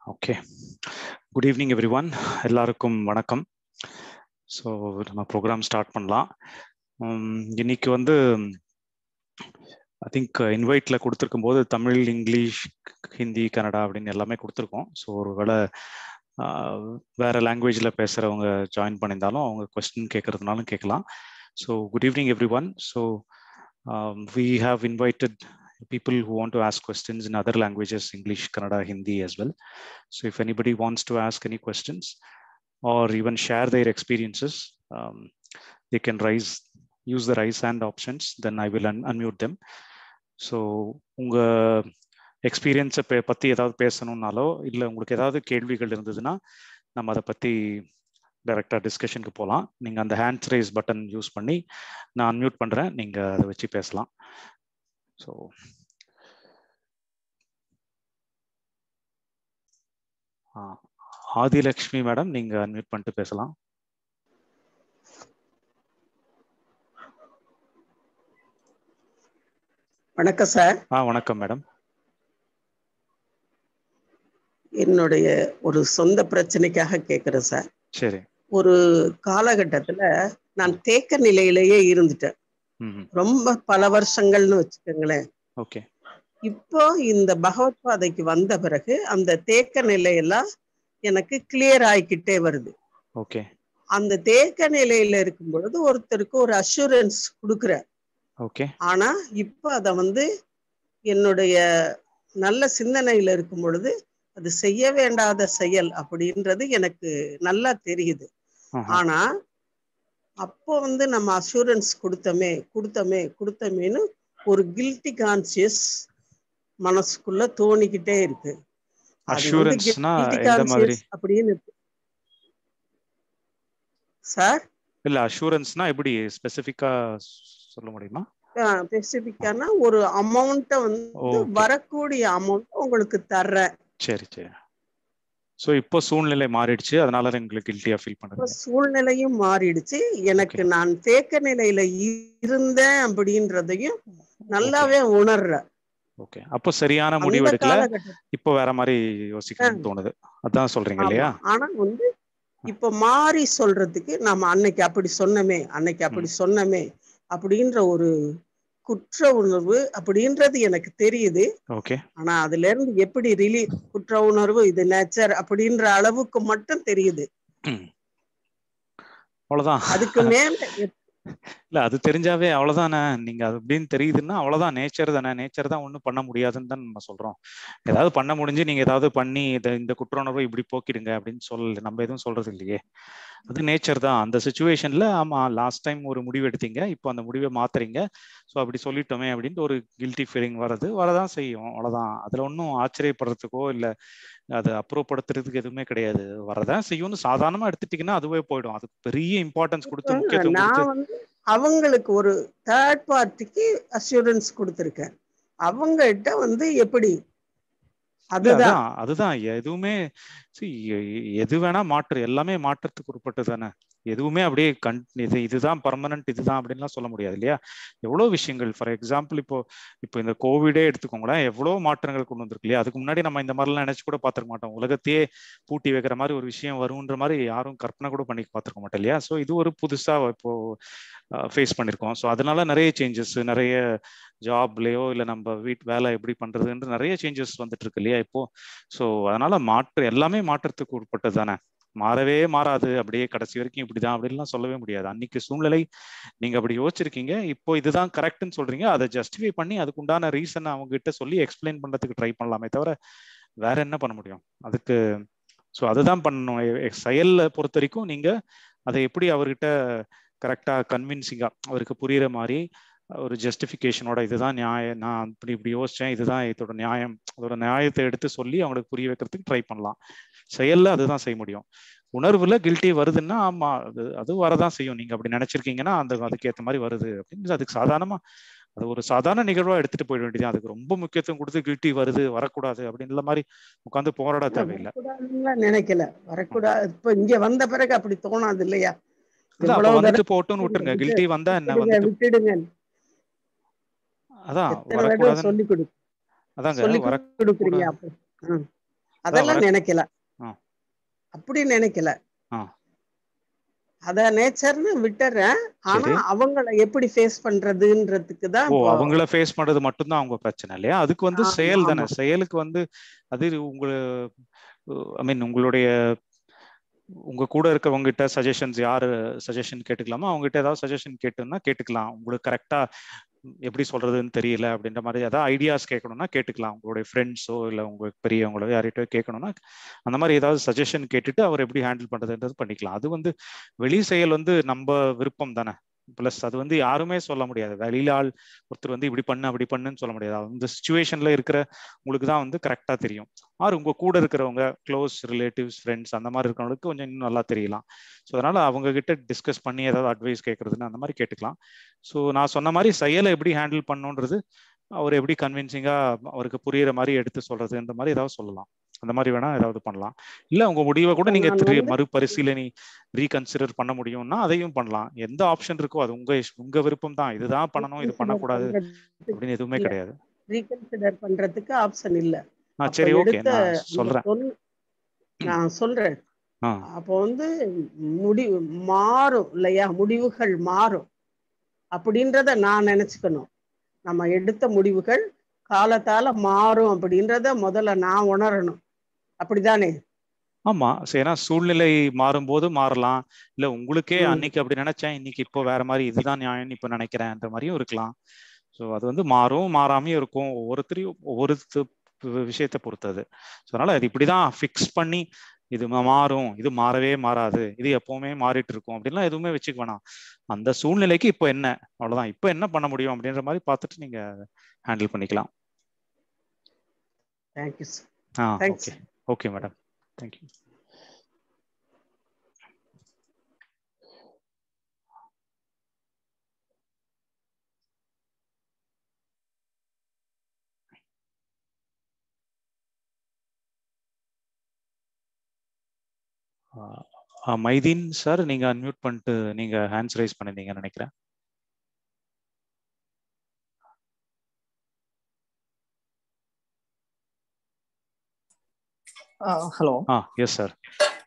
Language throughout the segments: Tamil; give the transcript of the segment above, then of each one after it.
Okay, good evening everyone. எல்லாருக்கும் வணக்கம். ஸோ நம்ம ப்ரோக்ராம் ஸ்டார்ட் பண்ணலாம். இன்னைக்கு வந்து ஐ திங்க் இன்வைட்டில் கொடுத்துருக்கும் போது தமிழ், இங்கிலீஷ், ஹிந்தி, கன்னடா அப்படின்னு எல்லாமே கொடுத்துருக்கோம். ஸோ ஒருவேளை வேற லாங்குவேஜில் பேசுகிறவங்க ஜாயின் பண்ணியிருந்தாலும் அவங்க கொஸ்டின் கேட்கறதுனாலும் கேட்கலாம். So good evening everyone. So we have invited people who want to ask questions in other languages, English, Kannada, Hindi as well. So if anybody wants to ask any questions or even share their experiences, they can use the raise hand options, then I will unmute them. So உங்க எக்ஸ்பீரியன்ஸை பற்றி ஏதாவது பேசணும்னாலோ இல்லை உங்களுக்கு ஏதாவது கேள்விகள் இருந்ததுன்னா நம்ம அதை பற்றி டைரெக்டாக டிஸ்கஷனுக்கு போகலாம். நீங்கள் அந்த ஹேண்ட்ஸ் ரைஸ் பட்டன் யூஸ் பண்ணி நான் அன்மியூட் பண்ணுறேன், நீங்கள் அதை வச்சு பேசலாம். ஸோ ஆதிலக்ஷ்மி மேடம், நீங்கள் அன்மியூட் பண்ணிட்டு பேசலாம். வணக்கம் சார். வணக்கம் மேடம். என்னுடைய ஒரு சொந்த பிரச்சனைக்காக கேட்குறேன் சார். சரி. ஒரு காலகட்டத்தில் நான் தேக்க நிலையிலேயே இருந்துட்டேன், ரொம்ப பல வருஷங்கள்னு வச்சுக்கோங்களேன். ஓகே. இப்போ இந்த பகவத் பாதைக்கு வந்த பிறகு அந்த தேக்க நிலையெல்லாம் எனக்கு கிளியர் ஆகிக்கிட்டே வருது. ஓகே. அந்த தேக்க நிலையில இருக்கும் பொழுது ஒருத்தருக்கு ஒரு அஷூரன்ஸ் கொடுக்குறேன். ஓகே. ஆனா இப்ப அத வந்து என்னுடைய நல்ல சிந்தனையில இருக்கும் பொழுது அது செய்ய வேண்டாத செயல் அப்படின்றது எனக்கு நல்லா தெரியுது. ஆனா அப்போ வந்து நம்ம அஷூரன்ஸ் கொடுத்தமேன்னு ஒரு கில்ட்டி கான்சியஸ் மனசுக்குள்ள தோணிக்கிட்டே இருக்கு. அஷூரன்ஸ்னா எந்த மாதிரி அப்படின்னு சார்? இல்ல, அஷூரன்ஸ்னா எப்படி ஸ்பெசிஃபிக்கா சொல்ல முடியுமா? ஸ்பெசிஃபிக்கானா ஒரு அமௌண்ட்டை வந்து வரக்கூடிய அமௌண்ட் உங்களுக்கு தர்றேன். சரி சரி. ஸோ இப்போ சூழ்நிலை மாறிடுச்சு, அதனால உங்களுக்கு கில்ட்டியா ஃபீல் பண்றீங்க? சூழ்நிலையும் மாறிடுச்சு எனக்கு. நான் தேக்க நிலையில இருந்தேன் அப்படின்றதையும் நல்லாவே உணர்றேன். ஓகே. அப்போ சரியான முடிவு எடுக்கல, இப்போ வேற மாதிரி யோசிக்கணும்னு தோணுது, அதான் சொல்றீங்க இல்லையா? ஆனா வந்து இப்ப மாறி சொல்றதுக்கு நம்ம அன்னைக்கு அப்படி சொன்னமே அப்படின்ற ஒரு குற்ற உணர்வு அப்படின்றது எனக்கு தெரியுது. ஓகே. ஆனா அதுல இருந்து எப்படி குற்ற உணர்வு இது நேச்சர் அப்படின்ற அளவுக்கு மட்டும் தெரியுது. அவ்வளவுதான். அதுக்கு மேல இல்ல, அது தெரிஞ்சாவே அவ்வளவுதானே. நீங்க அது அப்படின்னு தெரியுதுன்னா அவ்வளவுதான், நேச்சர் தானே. நேச்சர் தான் ஒன்றும் பண்ண முடியாதுன்னு தான் நம்ம சொல்றோம். ஏதாவது பண்ண முடிஞ்சு நீங்க ஏதாவது பண்ணி இந்த குற்ற உணர்வை இப்படி போக்கிடுங்க அப்படின்னு சொல்லல, நம்ம எதுவும் சொல்றது இல்லையே. அது நேச்சர் தான். அந்த சுச்சுவேஷன்ல ஆமா லாஸ்ட் டைம் ஒரு முடிவு எடுத்தீங்க, இப்போ அந்த முடிவை மாத்துறீங்க, ஸோ அப்படி சொல்லிட்டோமே அப்படின்ட்டு ஒரு கில்ட்டி ஃபீலிங் வரதான் செய்யும், அவ்வளவுதான். அதுல ஒன்றும் ஆச்சரியப்படுறதுக்கோ இல்லை அதை அப்புறப்படுத்துறதுக்கு எதுவுமே கிடையாது. வரதான் செய்யும்னு சாதாரணமா எடுத்துட்டீங்கன்னா அதுவே போயிடும். அதுக்கு பெரிய இம்பார்ட்டன்ஸ் கொடுத்து முக்கியத்துவம் கொடுத்து அவங்களுக்கு ஒரு தேர்ட் பார்ட்டிக்கு அஷூரன்ஸ் கொடுத்துருக்கேன். அவங்ககிட்ட வந்து எப்படி அதுதான் எதுவுமே எது வேணா எல்லாமே மாற்றத்துக்கு உட்பட்டு தானே. எதுவுமே அப்படியே இதுதான் பர்மனன்ட் இதுதான் அப்படின்லாம் சொல்ல முடியாது இல்லையா? எவ்வளவு விஷயங்கள், ஃபார் எக்ஸாம்பிள் இப்போ இந்த கோவிடே எடுத்துக்கோங்களேன், எவ்வளவு மாற்றங்கள் கொண்டு வந்திருக்கு இல்லையா? அதுக்கு முன்னாடி நம்ம இந்த மாதிரிலாம் நினைச்சு கூட பார்த்துருக்க மாட்டோம். உலகத்தையே பூட்டி வைக்கிற மாதிரி ஒரு விஷயம் வரும்ன்ற மாதிரி யாரும் கற்பனை கூட பண்ணி பார்த்துருக்க மாட்டோம் இல்லையா? ஸோ இது ஒரு புதுசா இப்போ ஃபேஸ் பண்ணியிருக்கோம். ஸோ அதனால நிறைய சேஞ்சஸ், நிறைய ஜாப்லயோ இல்லை நம்ம வேலை எப்படி பண்றதுன்ற நிறைய சேஞ்சஸ் வந்துட்டு இருக்கு இல்லையா இப்போ? ஸோ அதனால எல்லாமே மாற்றத்துக்கு உட்பட்டது தானே. மாறவே மாறாது, அப்படியே கடைசி வரைக்கும் இப்படிதான் அப்படின்லாம் சொல்லவே முடியாது. அன்னைக்கு சூழ்நிலை நீங்க அப்படி யோசிச்சிருக்கீங்க, இப்போ இதுதான் கரெக்ட்னு சொல்றீங்க, அதை ஜஸ்டிஃபை பண்ணி அதுக்கு உண்டான ரீசன் அவங்க கிட்ட சொல்லி எக்ஸ்பிளைன் பண்றதுக்கு ட்ரை பண்ணலாமே தவிர வேற என்ன பண்ண முடியும் அதுக்கு? ஸோ அதுதான் பண்ணணும். செயலை பொறுத்த வரைக்கும் நீங்க அதை எப்படி அவர்கிட்ட கரெக்டா கன்வின்சிங்கா அவருக்கு புரியுற மாதிரி ஒரு ஜஸ்டிஃபிகேஷனோட இதுதான் நியாயம், நான் இப்படி யோசிச்சேன், இதுதான் இதோட நியாயம், அதோட நியாயத்தை எடுத்து சொல்லி அவங்களுக்கு புரிய வைக்கிறதுக்கு ட்ரை பண்ணலாம். செயல்ல அதுதான் செய்ய முடியும். உணர்வுல கில்ட்டி வருதுன்னா ஆமா அது வரதான் செய்யும். நீங்க அப்படி நினைச்சிருக்கீங்கன்னா அதுக்கு ஏற்ற மாதிரி வருது அப்படின்னு அதுக்கு சாதாரணமா அது ஒரு சாதாரண நிகழ்வா எடுத்துட்டு போயிட வேண்டியது. அதுக்கு ரொம்ப முக்கியத்துவம் கொடுத்து கில்ட்டி வருது வரக்கூடாது அப்படின்ற மாதிரி உட்காந்து போராட தேவையில்லை. நினைக்கல வரக்கூடாது. இப்ப இங்க வந்த பிறகு அப்படி தோணாது இல்லையா? வந்துட்டு போட்டுன்னு விட்டுருங்க. கில்ட்டி வந்தா என்ன விட்டுடுங்க. அதான் வரக்கூடாது. சொல்லி கொடுக்குறீங்க. அதெல்லாம் நினைக்கல, ஆ. அப்படி நினைக்கல. ஆ. அத நேச்சர்னு விட்டுறேன். ஆனா சரி. அவங்கள எப்படி ஃபேஸ் பண்றதுன்றதுக்கு தான் ஓ, இப்போ. அவங்கள ஃபேஸ் பண்றது மட்டும்தான் அவங்க பிரச்சனை இல்லையா? அதுக்கு வந்து ஆமா செயல் தானே. ஆமா. செயலுக்கு வந்து அது உங்க ஐ மீன் உங்களுடைய உங்க கூட இருக்கவங்க கிட்ட சஜஷன்ஸ், யாரு சஜஷன் கேட்டுக்கலாமோ அவங்க கிட்ட ஏதாவது சஜஷன் கேட்டுன்னா கேட்டுக்கலாம். உங்களுக்கு கரெக்டா எப்படி சொல்றதுன்னு தெரியல அப்படின்ற மாதிரி ஏதாவது ஐடியாஸ் கேட்கணும்னா கேட்டுக்கலாம். உங்களுடைய ஃப்ரெண்ட்ஸோ இல்லை உங்களுக்கு பெரியவங்களோ யார்கிட்டயோ கேட்கணும்னா அந்த மாதிரி ஏதாவது சஜஷன் கேட்டுட்டு அவர் எப்படி ஹேண்டில் பண்றதுன்றது பண்ணிக்கலாம். அது வந்து வெளி செயல் வந்து நம்ம விருப்பம் தானே. பிளஸ் அது வந்து யாருமே சொல்ல முடியாது. வெளியில ஆள் ஒருத்தர் வந்து இப்படி பண்ணு அப்படி பண்ணுன்னு சொல்ல முடியாது. அந்த சுச்சுவேஷன்ல இருக்கிற உங்களுக்கு தான் வந்து கரெக்டா தெரியும். ஆறு உங்க கூட இருக்கிறவங்க க்ளோஸ் ரிலேட்டிவ்ஸ் ஃப்ரெண்ட்ஸ் அந்த மாதிரி இருக்கிறவங்களுக்கு கொஞ்சம் இன்னும் நல்லா தெரியலாம். ஸோ அதனால அவங்க கிட்ட டிஸ்கஸ் பண்ணி ஏதாவது அட்வைஸ் கேட்கறதுன்னு அந்த மாதிரி கேட்டுக்கலாம். ஸோ நான் சொன்ன மாதிரி செயலை எப்படி ஹேண்டில் பண்ணுன்றது அவர் எப்படி கன்வின்சிங்கா அவருக்கு புரியுற மாதிரி எடுத்து சொல்றது இந்த மாதிரி ஏதாவது சொல்லலாம். அந்த மாதிரி வேணா ஏதாவது பண்ணலாம். இல்ல உங்க முடிவை கூட இப்ப நீங்க நான் வந்து மறுபரிசீலனை ரீகன்சிடர் பண்ண முடியும்னா அதையும் பண்ணலாம். எந்த ஆப்ஷன் இருக்கோ அது உங்க விருப்பம் தான். இதுதான் பண்ணணும் இது ரீகன்சிடர் பண்ணக்கூடாது பண்றதுக்கு அப்படின்னு எதுவுமே இல்ல, கிடையாது. ரீகன்சிடர் பண்றதுக்கு ஆப்ஷன் இல்ல. அப்ப சரி, ஓகே, எடுத்த நான் அந்த சொல்றேன். நான் சொல்றேன். ஆ. அப்போ வந்து முடிவு மாறும் இல்லையா, முடிவுகள் மாறும் அப்படின்றத நான் நினைச்சுக்கணும். நம்ம எடுத்த முடிவுகள் காலத்தால மாறும் அப்படின்றத முதல்ல நான் உணரணும். அப்படிதானே? ஆமா. ஏன்னா சூழ்நிலை மாறும்போது மாறலாம். இல்ல உங்களுக்கே ம். அன்னைக்கு அப்படி நினைச்சேன், இன்னைக்கு இப்போ வேற மாதிரி இதுதான் நியாயம்னு இப்போ நினைக்கிறேன்ற மாதிரியும் இருக்கலாம். ஸோ அது வந்து மாறும், மாறாமையும் இருக்கும். ஒவ்வொருத்தரையும் ஒவ்வொரு விஷயத்தை பொறுத்தது. ஸோ அதனால அது இப்படிதான் ஃபிக்ஸ் பண்ணி இது மாறும், இது மாறவே மாறாது, இது எப்பவுமே மாறிட்டு இருக்கும் அப்படின்லாம் எதுவுமே வச்சுக்க வேணாம். அந்த சூழ்நிலைக்கு இப்போ என்ன, அவ்வளவுதான். இப்போ என்ன பண்ண முடியும் அப்படின்ற மாதிரி பார்த்துட்டு நீங்க ஹேண்டில் பண்ணிக்கலாம். Thank you sir. Ah, thanks. Okay. Okay madam, thank you. Maideen sir, நீங்க அன்மியூட் பண்ணிட்டு நீங்க ஹேண்ட்ஸ் ரைஸ் பண்ணிருந்தீங்கன்னு நினைக்கிறேன். ஹலோ. S sir.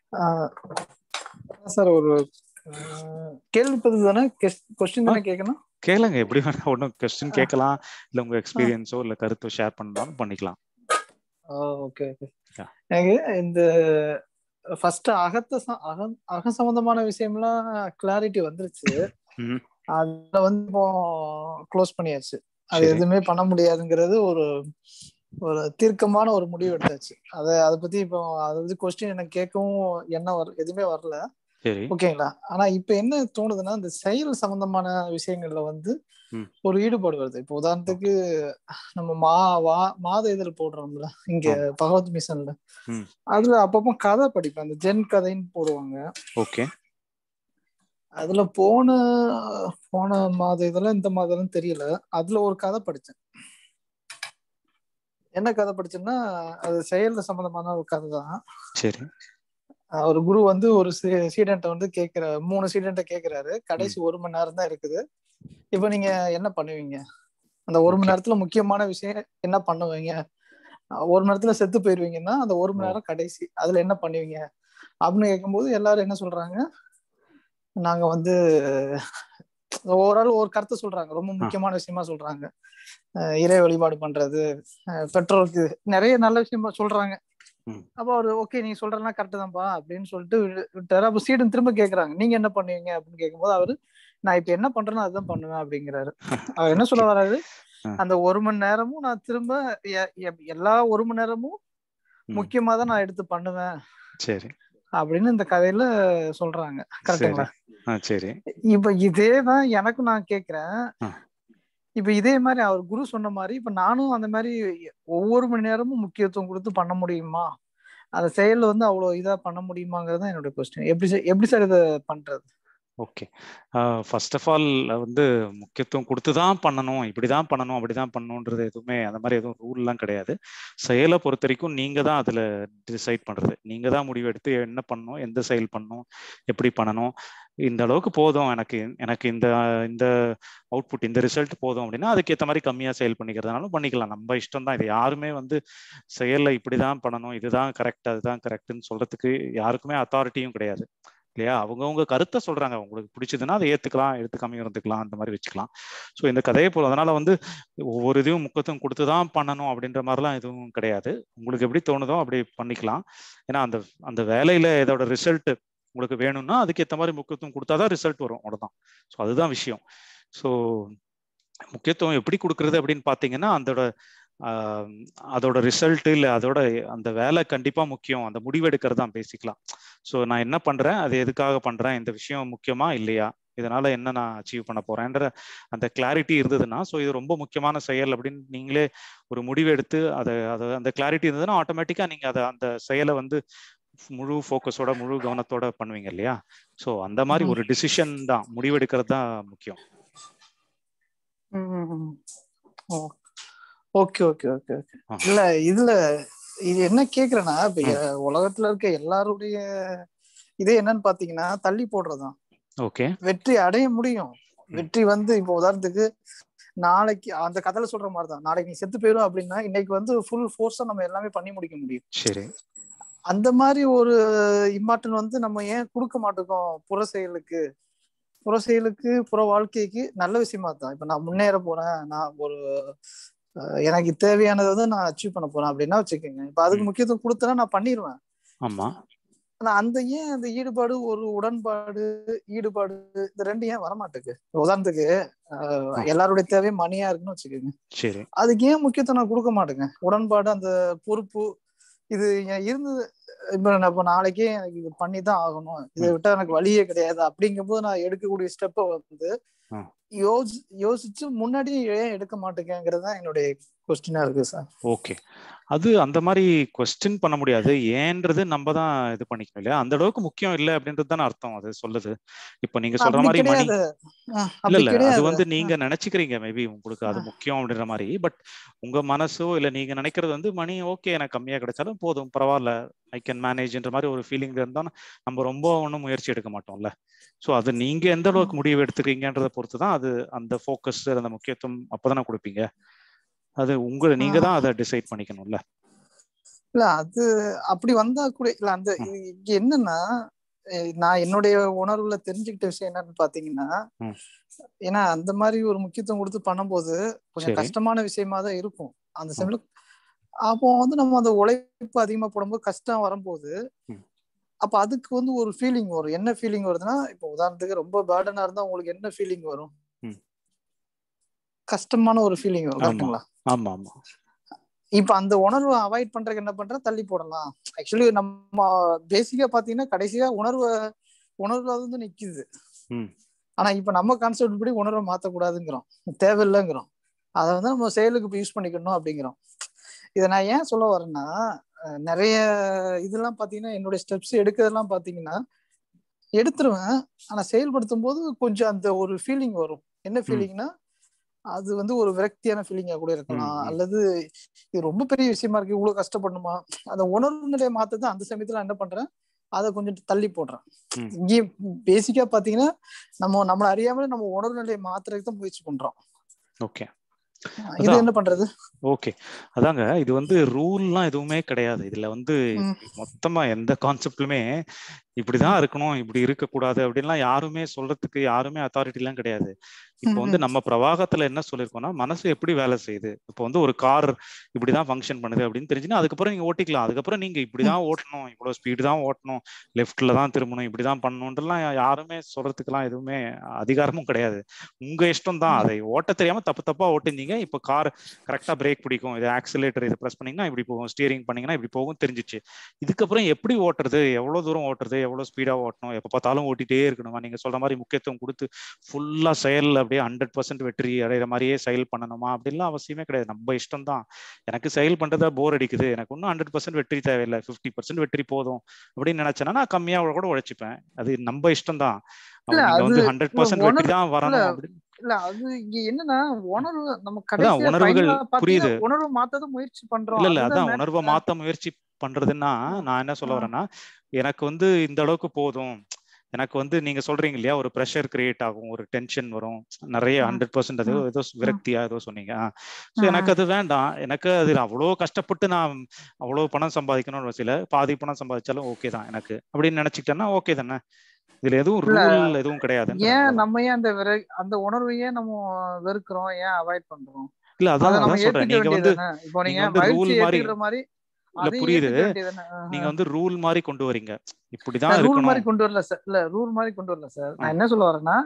சார் ஒரு கேள்வி பதில் தானே, கொஸ்டின் தானே கேட்கணும்? கேளுங்க, எப்படி வேணா. ஒன்றும் கொஸ்டின் கேட்கலாம், இல்லை உங்க எக்ஸ்பீரியன்ஸோ இல்லை கருத்தோ ஷேர் பண்ணாலும் பண்ணிக்கலாம். Okay okay. எனக்கு இந்த ஃபர்ஸ்ட் அக சம்பந்தமான விஷயம்லாம் கிளாரிட்டி வந்துருச்சு. அதுல வந்து இப்போ க்ளோஸ் பண்ணியாச்சு. அது எதுவுமே பண்ண முடியாதுங்கிறது ஒரு தீர்க்கமான ஒரு முடிவு எடுத்தாச்சு. அதை பத்தி இப்போ அதை வந்து கொஸ்டின் எனக்கு கேட்கவும் எதுவுமே வரல. ஓகேங்களா? ஆனா இப்ப என்ன தோணுதுன்னா, இந்த செயல் சம்பந்தமான விஷயங்கள்ல வந்து ஒரு ஈடுபாடு வருது. இப்போ உதாரணத்துக்கு நம்ம மாத இதழ் போடுறோம்ல இங்க பகவத் மிஷன்ல, அதுல அப்பப்போ கதை படிப்பேன். அந்த ஜென் கதைன்னு போடுவாங்க. ஓகே. அதுல போன மாத இதெல்லாம் இந்த மாதம் தெரியல, அதுல ஒரு கதை படிச்சேன். என்ன கதை படிச்சேன்னா, அது செயல் சம்பந்தமான ஒரு கதை தான். சரி. ஒரு குரு வந்து ஒரு ஸ்டூடெண்ட்டை வந்து 3 ஸ்டூடெண்ட்டை கேட்கிறாரு. கடைசி 1 மணி நேரம் தான் இருக்குது. இப்ப நீங்க என்ன பண்ணுவீங்க? அந்த 1 மணி நேரத்துல முக்கியமான விஷயம் என்ன பண்ணுவீங்க? 1 மணி நேரத்துல செத்து போயிருவீங்கன்னா அந்த 1 மணி நேரம் கடைசி, அதுல என்ன பண்ணுவீங்க அப்படின்னு கேட்கும்போது எல்லாரும் என்ன சொல்றாங்க, நாங்க வந்து ஓவரால் ஒரு கருத்தை சொல்றாங்க. ரொம்ப முக்கியமான விஷயமா சொல்றாங்க. இறை வழிபாடு பண்றது, பெற்றோருக்கு நிறைய நல்ல விஷயமா சொல்றாங்க. அப்ப அவரு ஓகே நீங்க சொல்றதுலாம் கரெக்ட் தான்ப்பா அப்படின்னு சொல்லிட்டு விட்டாரு. அப்ப ஸ்டூடெண்ட் திரும்ப கேக்குறாங்க, நீங்க என்ன பண்ணுவீங்க அப்படின்னு கேட்கும்போது அவரு, நான் இப்ப என்ன பண்றேனோ அதுதான் பண்ணுவேன் அப்படிங்கிறாரு. அவர் என்ன சொல்ல வர்றாரு, அந்த 1 மணி நேரமும் நான் திரும்ப எல்லா 1 மணி நேரமும் முக்கியமா தான் நான் எடுத்து பண்ணுவேன் அப்படின்னு இந்த கதையில சொல்றாங்க. கரெக்டுங்களா? சரி. இப்ப இதேதான் எனக்கும் நான் கேக்குறேன். இப்ப இதே மாதிரி அவர் குரு சொன்ன மாதிரி இப்ப நானும் அந்த மாதிரி ஒவ்வொரு மணி நேரமும் முக்கியத்துவம் கொடுத்து பண்ண முடியுமா? அந்த செயல் வந்து அவ்வளவு இதா பண்ண முடியுமாங்கிறது என்னோட கொஸ்டின். எப்படி சார் இதை பண்றது? ஓகே. ஃபர்ஸ்ட் ஆஃப் ஆல் வந்து முக்கியத்துவம் கொடுத்து தான் பண்ணணும், இப்படி தான் பண்ணணும், அப்படி தான் பண்ணணுன்றது எதுவுமே அந்த மாதிரி எதுவும் ரூல்லாம் கிடையாது. செயலை பொறுத்த வரைக்கும் நீங்க தான் அதில் டிசைட் பண்ணுறது. நீங்கள் தான் முடிவெடுத்து என்ன பண்ணணும், எந்த செயல் பண்ணணும், எப்படி பண்ணணும், இந்த அளவுக்கு போதும் எனக்கு எனக்கு இந்த இந்த அவுட்புட் இந்த ரிசல்ட் போதும் அப்படின்னா அதுக்கேற்ற மாதிரி கம்மியாக செயல் பண்ணிக்கிறதுனாலும் பண்ணிக்கலாம். நம்ம இஷ்டம் தான். இது யாருமே வந்து செயலை இப்படி தான் பண்ணணும், இதுதான் கரெக்ட், அதுதான் கரெக்டுன்னு சொல்கிறதுக்கு யாருக்குமே அத்தாரிட்டியும் கிடையாது இல்லையா? அவங்கவுங்க கருத்தை சொல்றாங்க. உங்களுக்கு பிடிச்சதுன்னா அதை ஏத்துக்கலாம், எடுத்துக்காம இருந்துக்கலாம், அந்த மாதிரி வச்சுக்கலாம். ஸோ இந்த கதையை போல அதனால வந்து ஒவ்வொரு இதையும் முக்கியத்துவம் கொடுத்துதான் பண்ணணும் அப்படின்ற மாதிரிலாம் எதுவும் கிடையாது. உங்களுக்கு எப்படி தோணுதோ அப்படி பண்ணிக்கலாம். ஏன்னா அந்த அந்த வேலையில இதோட ரிசல்ட் உங்களுக்கு வேணும்னா அதுக்கேற்ற மாதிரி முக்கியத்துவம் கொடுத்தாதான் ரிசல்ட் வரும், அவ்வளவுதான். ஸோ அதுதான் விஷயம். ஸோ முக்கியத்துவம் எப்படி கொடுக்கறது அப்படின்னு பார்த்தீங்கன்னா அதோட ரிசல்ட் இல்லை அதோட அந்த வேலை கண்டிப்பா முக்கியம். அந்த முடிவெடுக்கிறது தான் பேசிக்கலாம். ஸோ நான் என்ன பண்றேன், அது எதுக்காக பண்றேன், இந்த விஷயம் முக்கியமா இல்லையா, இதனால என்ன நான் அச்சீவ் பண்ண போறேன்ற அந்த கிளாரிட்டி இருந்ததுன்னா, ஸோ இது ரொம்ப முக்கியமான செயல் அப்படின்னு நீங்களே ஒரு முடிவு எடுத்து அதை அந்த கிளாரிட்டி இருந்ததுன்னா ஆட்டோமேட்டிக்கா நீங்க அதை அந்த செயலை வந்து முழு ஃபோக்கஸோட முழு கவனத்தோட பண்ணுவீங்க இல்லையா? ஸோ அந்த மாதிரி ஒரு டிசிஷன் தான், முடிவெடுக்கிறது தான் முக்கியம். Okay okay okay okay. இல்ல இதுல இது என்ன கேக்குறேன்னா, இப்ப உலகத்துல இருக்க எல்லாருடைய இதே என்னன்னு பாத்தீங்கன்னா தள்ளி போடுறதுதான். ஓகே. வெற்றி அடைய முடியும். வெற்றி வந்து இப்போ உதாரணத்துக்கு நாளைக்கு அந்த கதையில சொல்ற மாதிரிதான், நாளைக்கு நீ செத்து போயிடும் அப்படின்னா இன்னைக்கு வந்து ஃபுல் ஃபோர்ஸா நம்ம எல்லாமே பண்ணி முடிக்க முடியும். சரி. அந்த மாதிரி ஒரு இம்பார்ட்டன் வந்து நம்ம ஏன் கொடுக்க மாட்டோம் புற செயலுக்கு? புற செயலுக்கு புற வாழ்க்கைக்கு நல்ல விஷயமா தான். இப்ப நான் முன்னேற போறேன், நான் ஒரு எனக்கு தேவையானதை வந்து நான் அச்சீவ் பண்ண போறேன் அப்படின்னா வச்சுக்கோங்க, இப்ப அதுக்கு முக்கியத்துவம் கொடுத்தனா நான் பண்ணிடுவேன். ஆமா. ஆனா அந்த ஏன் அந்த ஈடுபாடு, ஒரு உடன்பாடு, ஈடுபாடு, இந்த ரெண்டு ஏன் வரமாட்டேங்குது? உதாரணத்துக்கு எல்லாருடைய தேவையும் மணியா இருக்குன்னு வச்சுக்கோங்க. சரி. அதுக்கு ஏன் முக்கியத்துவம் நான் கொடுக்க மாட்டேங்க? உடன்பாடு, அந்த பொறுப்பு, இது இருந்தது. இப்ப நாளைக்கே எனக்கு இது பண்ணிதான் ஆகணும், இதை விட்டா எனக்கு வழியே கிடையாது அப்படிங்கும் போது நான் எடுக்கக்கூடிய ஸ்டெப்பை வந்து யோசிச்சு முன்னாடி ஏன் எடுக்க மாட்டேங்கிறது தான் என்னுடைய கொஸ்டினா இருக்கு சார். ஓகே. அது அந்த மாதிரி கொஸ்டின் பண்ண முடியாது, ஏன்றது நம்ம தான் இது பண்ணிக்கணும் இல்லையா? அந்த அளவுக்கு முக்கியம் இல்லை அப்படின்றது தானே அர்த்தம் அது சொல்லுது. இப்ப நீங்க சொல்ற மாதிரி மணி இல்ல அது வந்து நீங்க நினைச்சுக்கிறீங்க, மேபி உங்களுக்கு அது முக்கியம் அப்படின்ற மாதிரி. பட் உங்க மனசோ இல்ல நீங்க நினைக்கிறது வந்து மணி ஓகே எனக்கு கம்மியா கிடைச்சாலும் போதும், பரவாயில்ல, ஐ கேன் மேனேஜ்ன்ற மாதிரி ஒரு ஃபீலிங் இருந்தா நம்ம ரொம்ப ஒன்றும் முயற்சி எடுக்க மாட்டோம்ல. ஸோ அது நீங்க எந்த அளவுக்கு முடிவு எடுத்துக்கிறீங்கன்றதை பொறுத்து தான் அது அந்த ஃபோக்கஸ், அந்த முக்கியத்துவம் அப்பதானே கொடுப்பீங்க. அது நீங்க தான் அதை டிசைட் பண்ணிக்கணும்ல. இல்ல அது அப்படி வந்தா கூட இல்ல. அந்த இங்க என்னன்னா, நான் என்னுடைய உணர்வுல தெரிஞ்சுக்கிட்ட விஷயம் என்னன்னு பாத்தீங்கன்னா, ஏன்னா அந்த மாதிரி ஒரு முக்கியத்துவம் கொடுத்து பண்ணும்போது கொஞ்சம் கஷ்டமான விஷயமா தான் இருக்கும் அந்த சமயம். அப்போ வந்து நம்ம அந்த உழைப்பு அதிகமா போடும்போது கஷ்டம் வரும்போது அப்ப அதுக்கு வந்து ஒரு ஃபீலிங் வரும். என்ன ஃபீலிங் வருதுன்னா, இப்போ உதாரணத்துக்கு ரொம்ப பேர்டனா இருந்தா உங்களுக்கு என்ன ஃபீலிங் வரும்? கஷ்டமான ஒரு ஃபீலிங் வரும். கரெக்ட்டுங்களா? ஆமா ஆமா. இப்ப அந்த உணர்வை அவாய்ட் பண்றதுக்கு என்ன பண்ற, தள்ளி போடலாம். ஆக்சுவலி நம்ம பேசிக்கா பாத்தீங்கன்னா கடைசியா உணர்வை வந்து நிக்குது. ஆனா இப்ப நம்ம கான்செப்ட் படி உணர்வை மாத்தக்கூடாதுங்கிறோம், தேவையில்லைங்கிறோம். அதை வந்து நம்ம செயலுக்கு யூஸ் பண்ணிக்கணும் அப்படிங்கிறோம். இதை நான் ஏன் சொல்ல வரேன்னா, நிறைய இதெல்லாம் பாத்தீங்கன்னா என்னுடைய ஸ்டெப்ஸ் எடுக்கிறதெல்லாம் பாத்தீங்கன்னா எடுத்துருவேன். ஆனா செயல்படுத்தும் போது கொஞ்சம் அந்த ஒரு ஃபீலிங் வரும். என்ன ஃபீலிங்னா, அது வந்து ஒரு விரக்தியான ஃபீலிங்கா கூட இருக்கலாம், அல்லது இது ரொம்ப பெரிய விஷயமா இருக்கு, இவ்வளவு கஷ்டப்படணுமா, அந்த உணர்வு நிலையை மாத்ததான் அந்த சமயத்துல என்ன பண்றேன், அதை கொஞ்சம் தள்ளி போடுறேன். இங்கே பேசிக்கா பாத்தீங்கன்னா நம்மள அறியாமலே நம்ம உணர்வு நிலையை மாத்துறதுக்கு தான் முயற்சி பண்றோம். ஓகே. இது என்ன பண்றது? ஓகே, அதாங்க, இது வந்து ரூல்லாம் எதுவுமே கிடையாது. இதுல வந்து மொத்தமா எந்த கான்செப்ட்லுமே இப்படிதான் இருக்கணும், இப்படி இருக்கக்கூடாது அப்படின்லாம் யாருமே சொல்றதுக்கு யாருமே அத்தாரிட்டி எல்லாம் கிடையாது. இப்போ வந்து நம்ம பிரவாகத்துல என்ன சொல்லியிருக்கோம்னா, மனசு எப்படி வேலை செய்யுது, இப்போ வந்து ஒரு கார் இப்படிதான் ஃபங்க்ஷன் பண்ணுது அப்படின்னு தெரிஞ்சுன்னா அதுக்கப்புறம் நீங்க ஓட்டிக்கலாம். அதுக்கப்புறம் நீங்க இப்படிதான் ஓட்டணும், இவ்வளவு ஸ்பீடு தான் ஓட்டணும், லெஃப்ட்ல தான் திரும்பணும், இப்படிதான் பண்ணணும்ன்றலாம் யாருமே சொல்றதுக்கெல்லாம் எதுவுமே அதிகாரமும் கிடையாது. உங்க இஷ்டம் தான். அதை ஓட்ட தெரியாம தப்பா ஓட்டிருந்தீங்க, இப்போ கார் கரெக்டா பிரேக் பிடிக்கும், இது ஆக்சிலேட்டர் இதை ப்ரெஸ் பண்ணீங்கன்னா இப்படி போகும், ஸ்டியரிங் பண்ணீங்கன்னா இப்படி போகும் தெரிஞ்சிச்சு. இதுக்கப்புறம் எப்படி ஓட்டுறது, எவ்வளவு தூரம் ஓட்டுறது, எவ்வளவு ஸ்பீடா ஓட்டணும், எப்ப பார்த்தாலும் ஓட்டிட்டே இருக்கணுமா, நீங்க சொல்ற மாதிரி முக்கியத்துவம் கொடுத்து ஃபுல்லா செயல் அப்படியே 100% வெற்றி அடைகிற மாதிரியே செயல் பண்ணணுமா அப்படின்லாம் அவசியமே கிடையாது. நம்ம இஷ்டம் தான். எனக்கு செயல் பண்றதா போர் அடிக்குது, எனக்கு ஒன்றும் 100% வெற்றி தேவையில்லை, 50% வெற்றி போதும் அப்படின்னு நினைச்சேன்னா நான் கம்மியா கூட உழைச்சிப்பேன். அது நம்ம இஷ்டம் தான். நீங்க அது வந்து 100% வெற்றி உணர்வு தான் இல்ல வரணும் அப்படின்னு. இல்ல அது இங்க என்னன்னா உணர்வு நம்ம அதான் கடைசியா உணர்வுகள் ஃபைனலா பாத்தீங்கன்னா புரியுது. உணர்வு மாத்தத முயற்சி பண்றோம். இல்ல அதுதான் அதான் உணர்வை மேட்டர். மாத்த முயற்சி பண்றதுன்னா நான் என்ன சொல்ல வரேன்னா, எனக்கு வந்து இந்த அளவுக்கு போதும், எனக்கு வந்து நீங்க சொல்றீங்க இல்லையா, ஒரு ப்ரெஷர் கிரியேட் ஆகும், ஒரு டென்ஷன் வரும், நிறைய 100% அது ஏதோ விரக்தியா ஏதோ சொன்னீங்க. ஸோ எனக்கு அது வேண்டாம், எனக்கு அது அவ்வளோ கஷ்டப்பட்டு நான் அவ்வளோ பணம் சம்பாதிக்கணும்னு வசதியில பாதி பணம் சம்பாதிச்சாலும் ஓகே தான் எனக்கு அப்படின்னு நினைச்சிக்கிட்டேன்னா ஓகே தானே. இதுல எதுவும் இல்ல ரூல் எதுவும் கிடையாதுன்ற. ஏன் அவ்வளவுதான். நம்ம ஏன் அந்த உணர்வையே நம்ம வெறுக்கிறோம், ஏன் அவாய்ட் பண்றோம்? இல்ல அதை அதான் நம்ம அதான் சொல்றேன். ஏத்துக்க நீங்க வந்து வேண்டியதுதானே. இப்போ நீங்க நீங்க வந்து ரூல் மகிழ்ச்சியை மாதிரி, ஏத்துக்கிற மாதிரி இல்ல அதையும் புரியுது, ஏத்துக்க வேண்டியதுதானே. நீங்க வந்து ரூல் மாதிரி கொண்டு வரீங்க, இப்படிதான் ரூல் மாதிரி இருக்கணும். கொண்டு வரல சார். இல்ல ரூல் மாதிரி கொண்டு வரல சார். நான் என்ன சொல்ல வரேன்னா,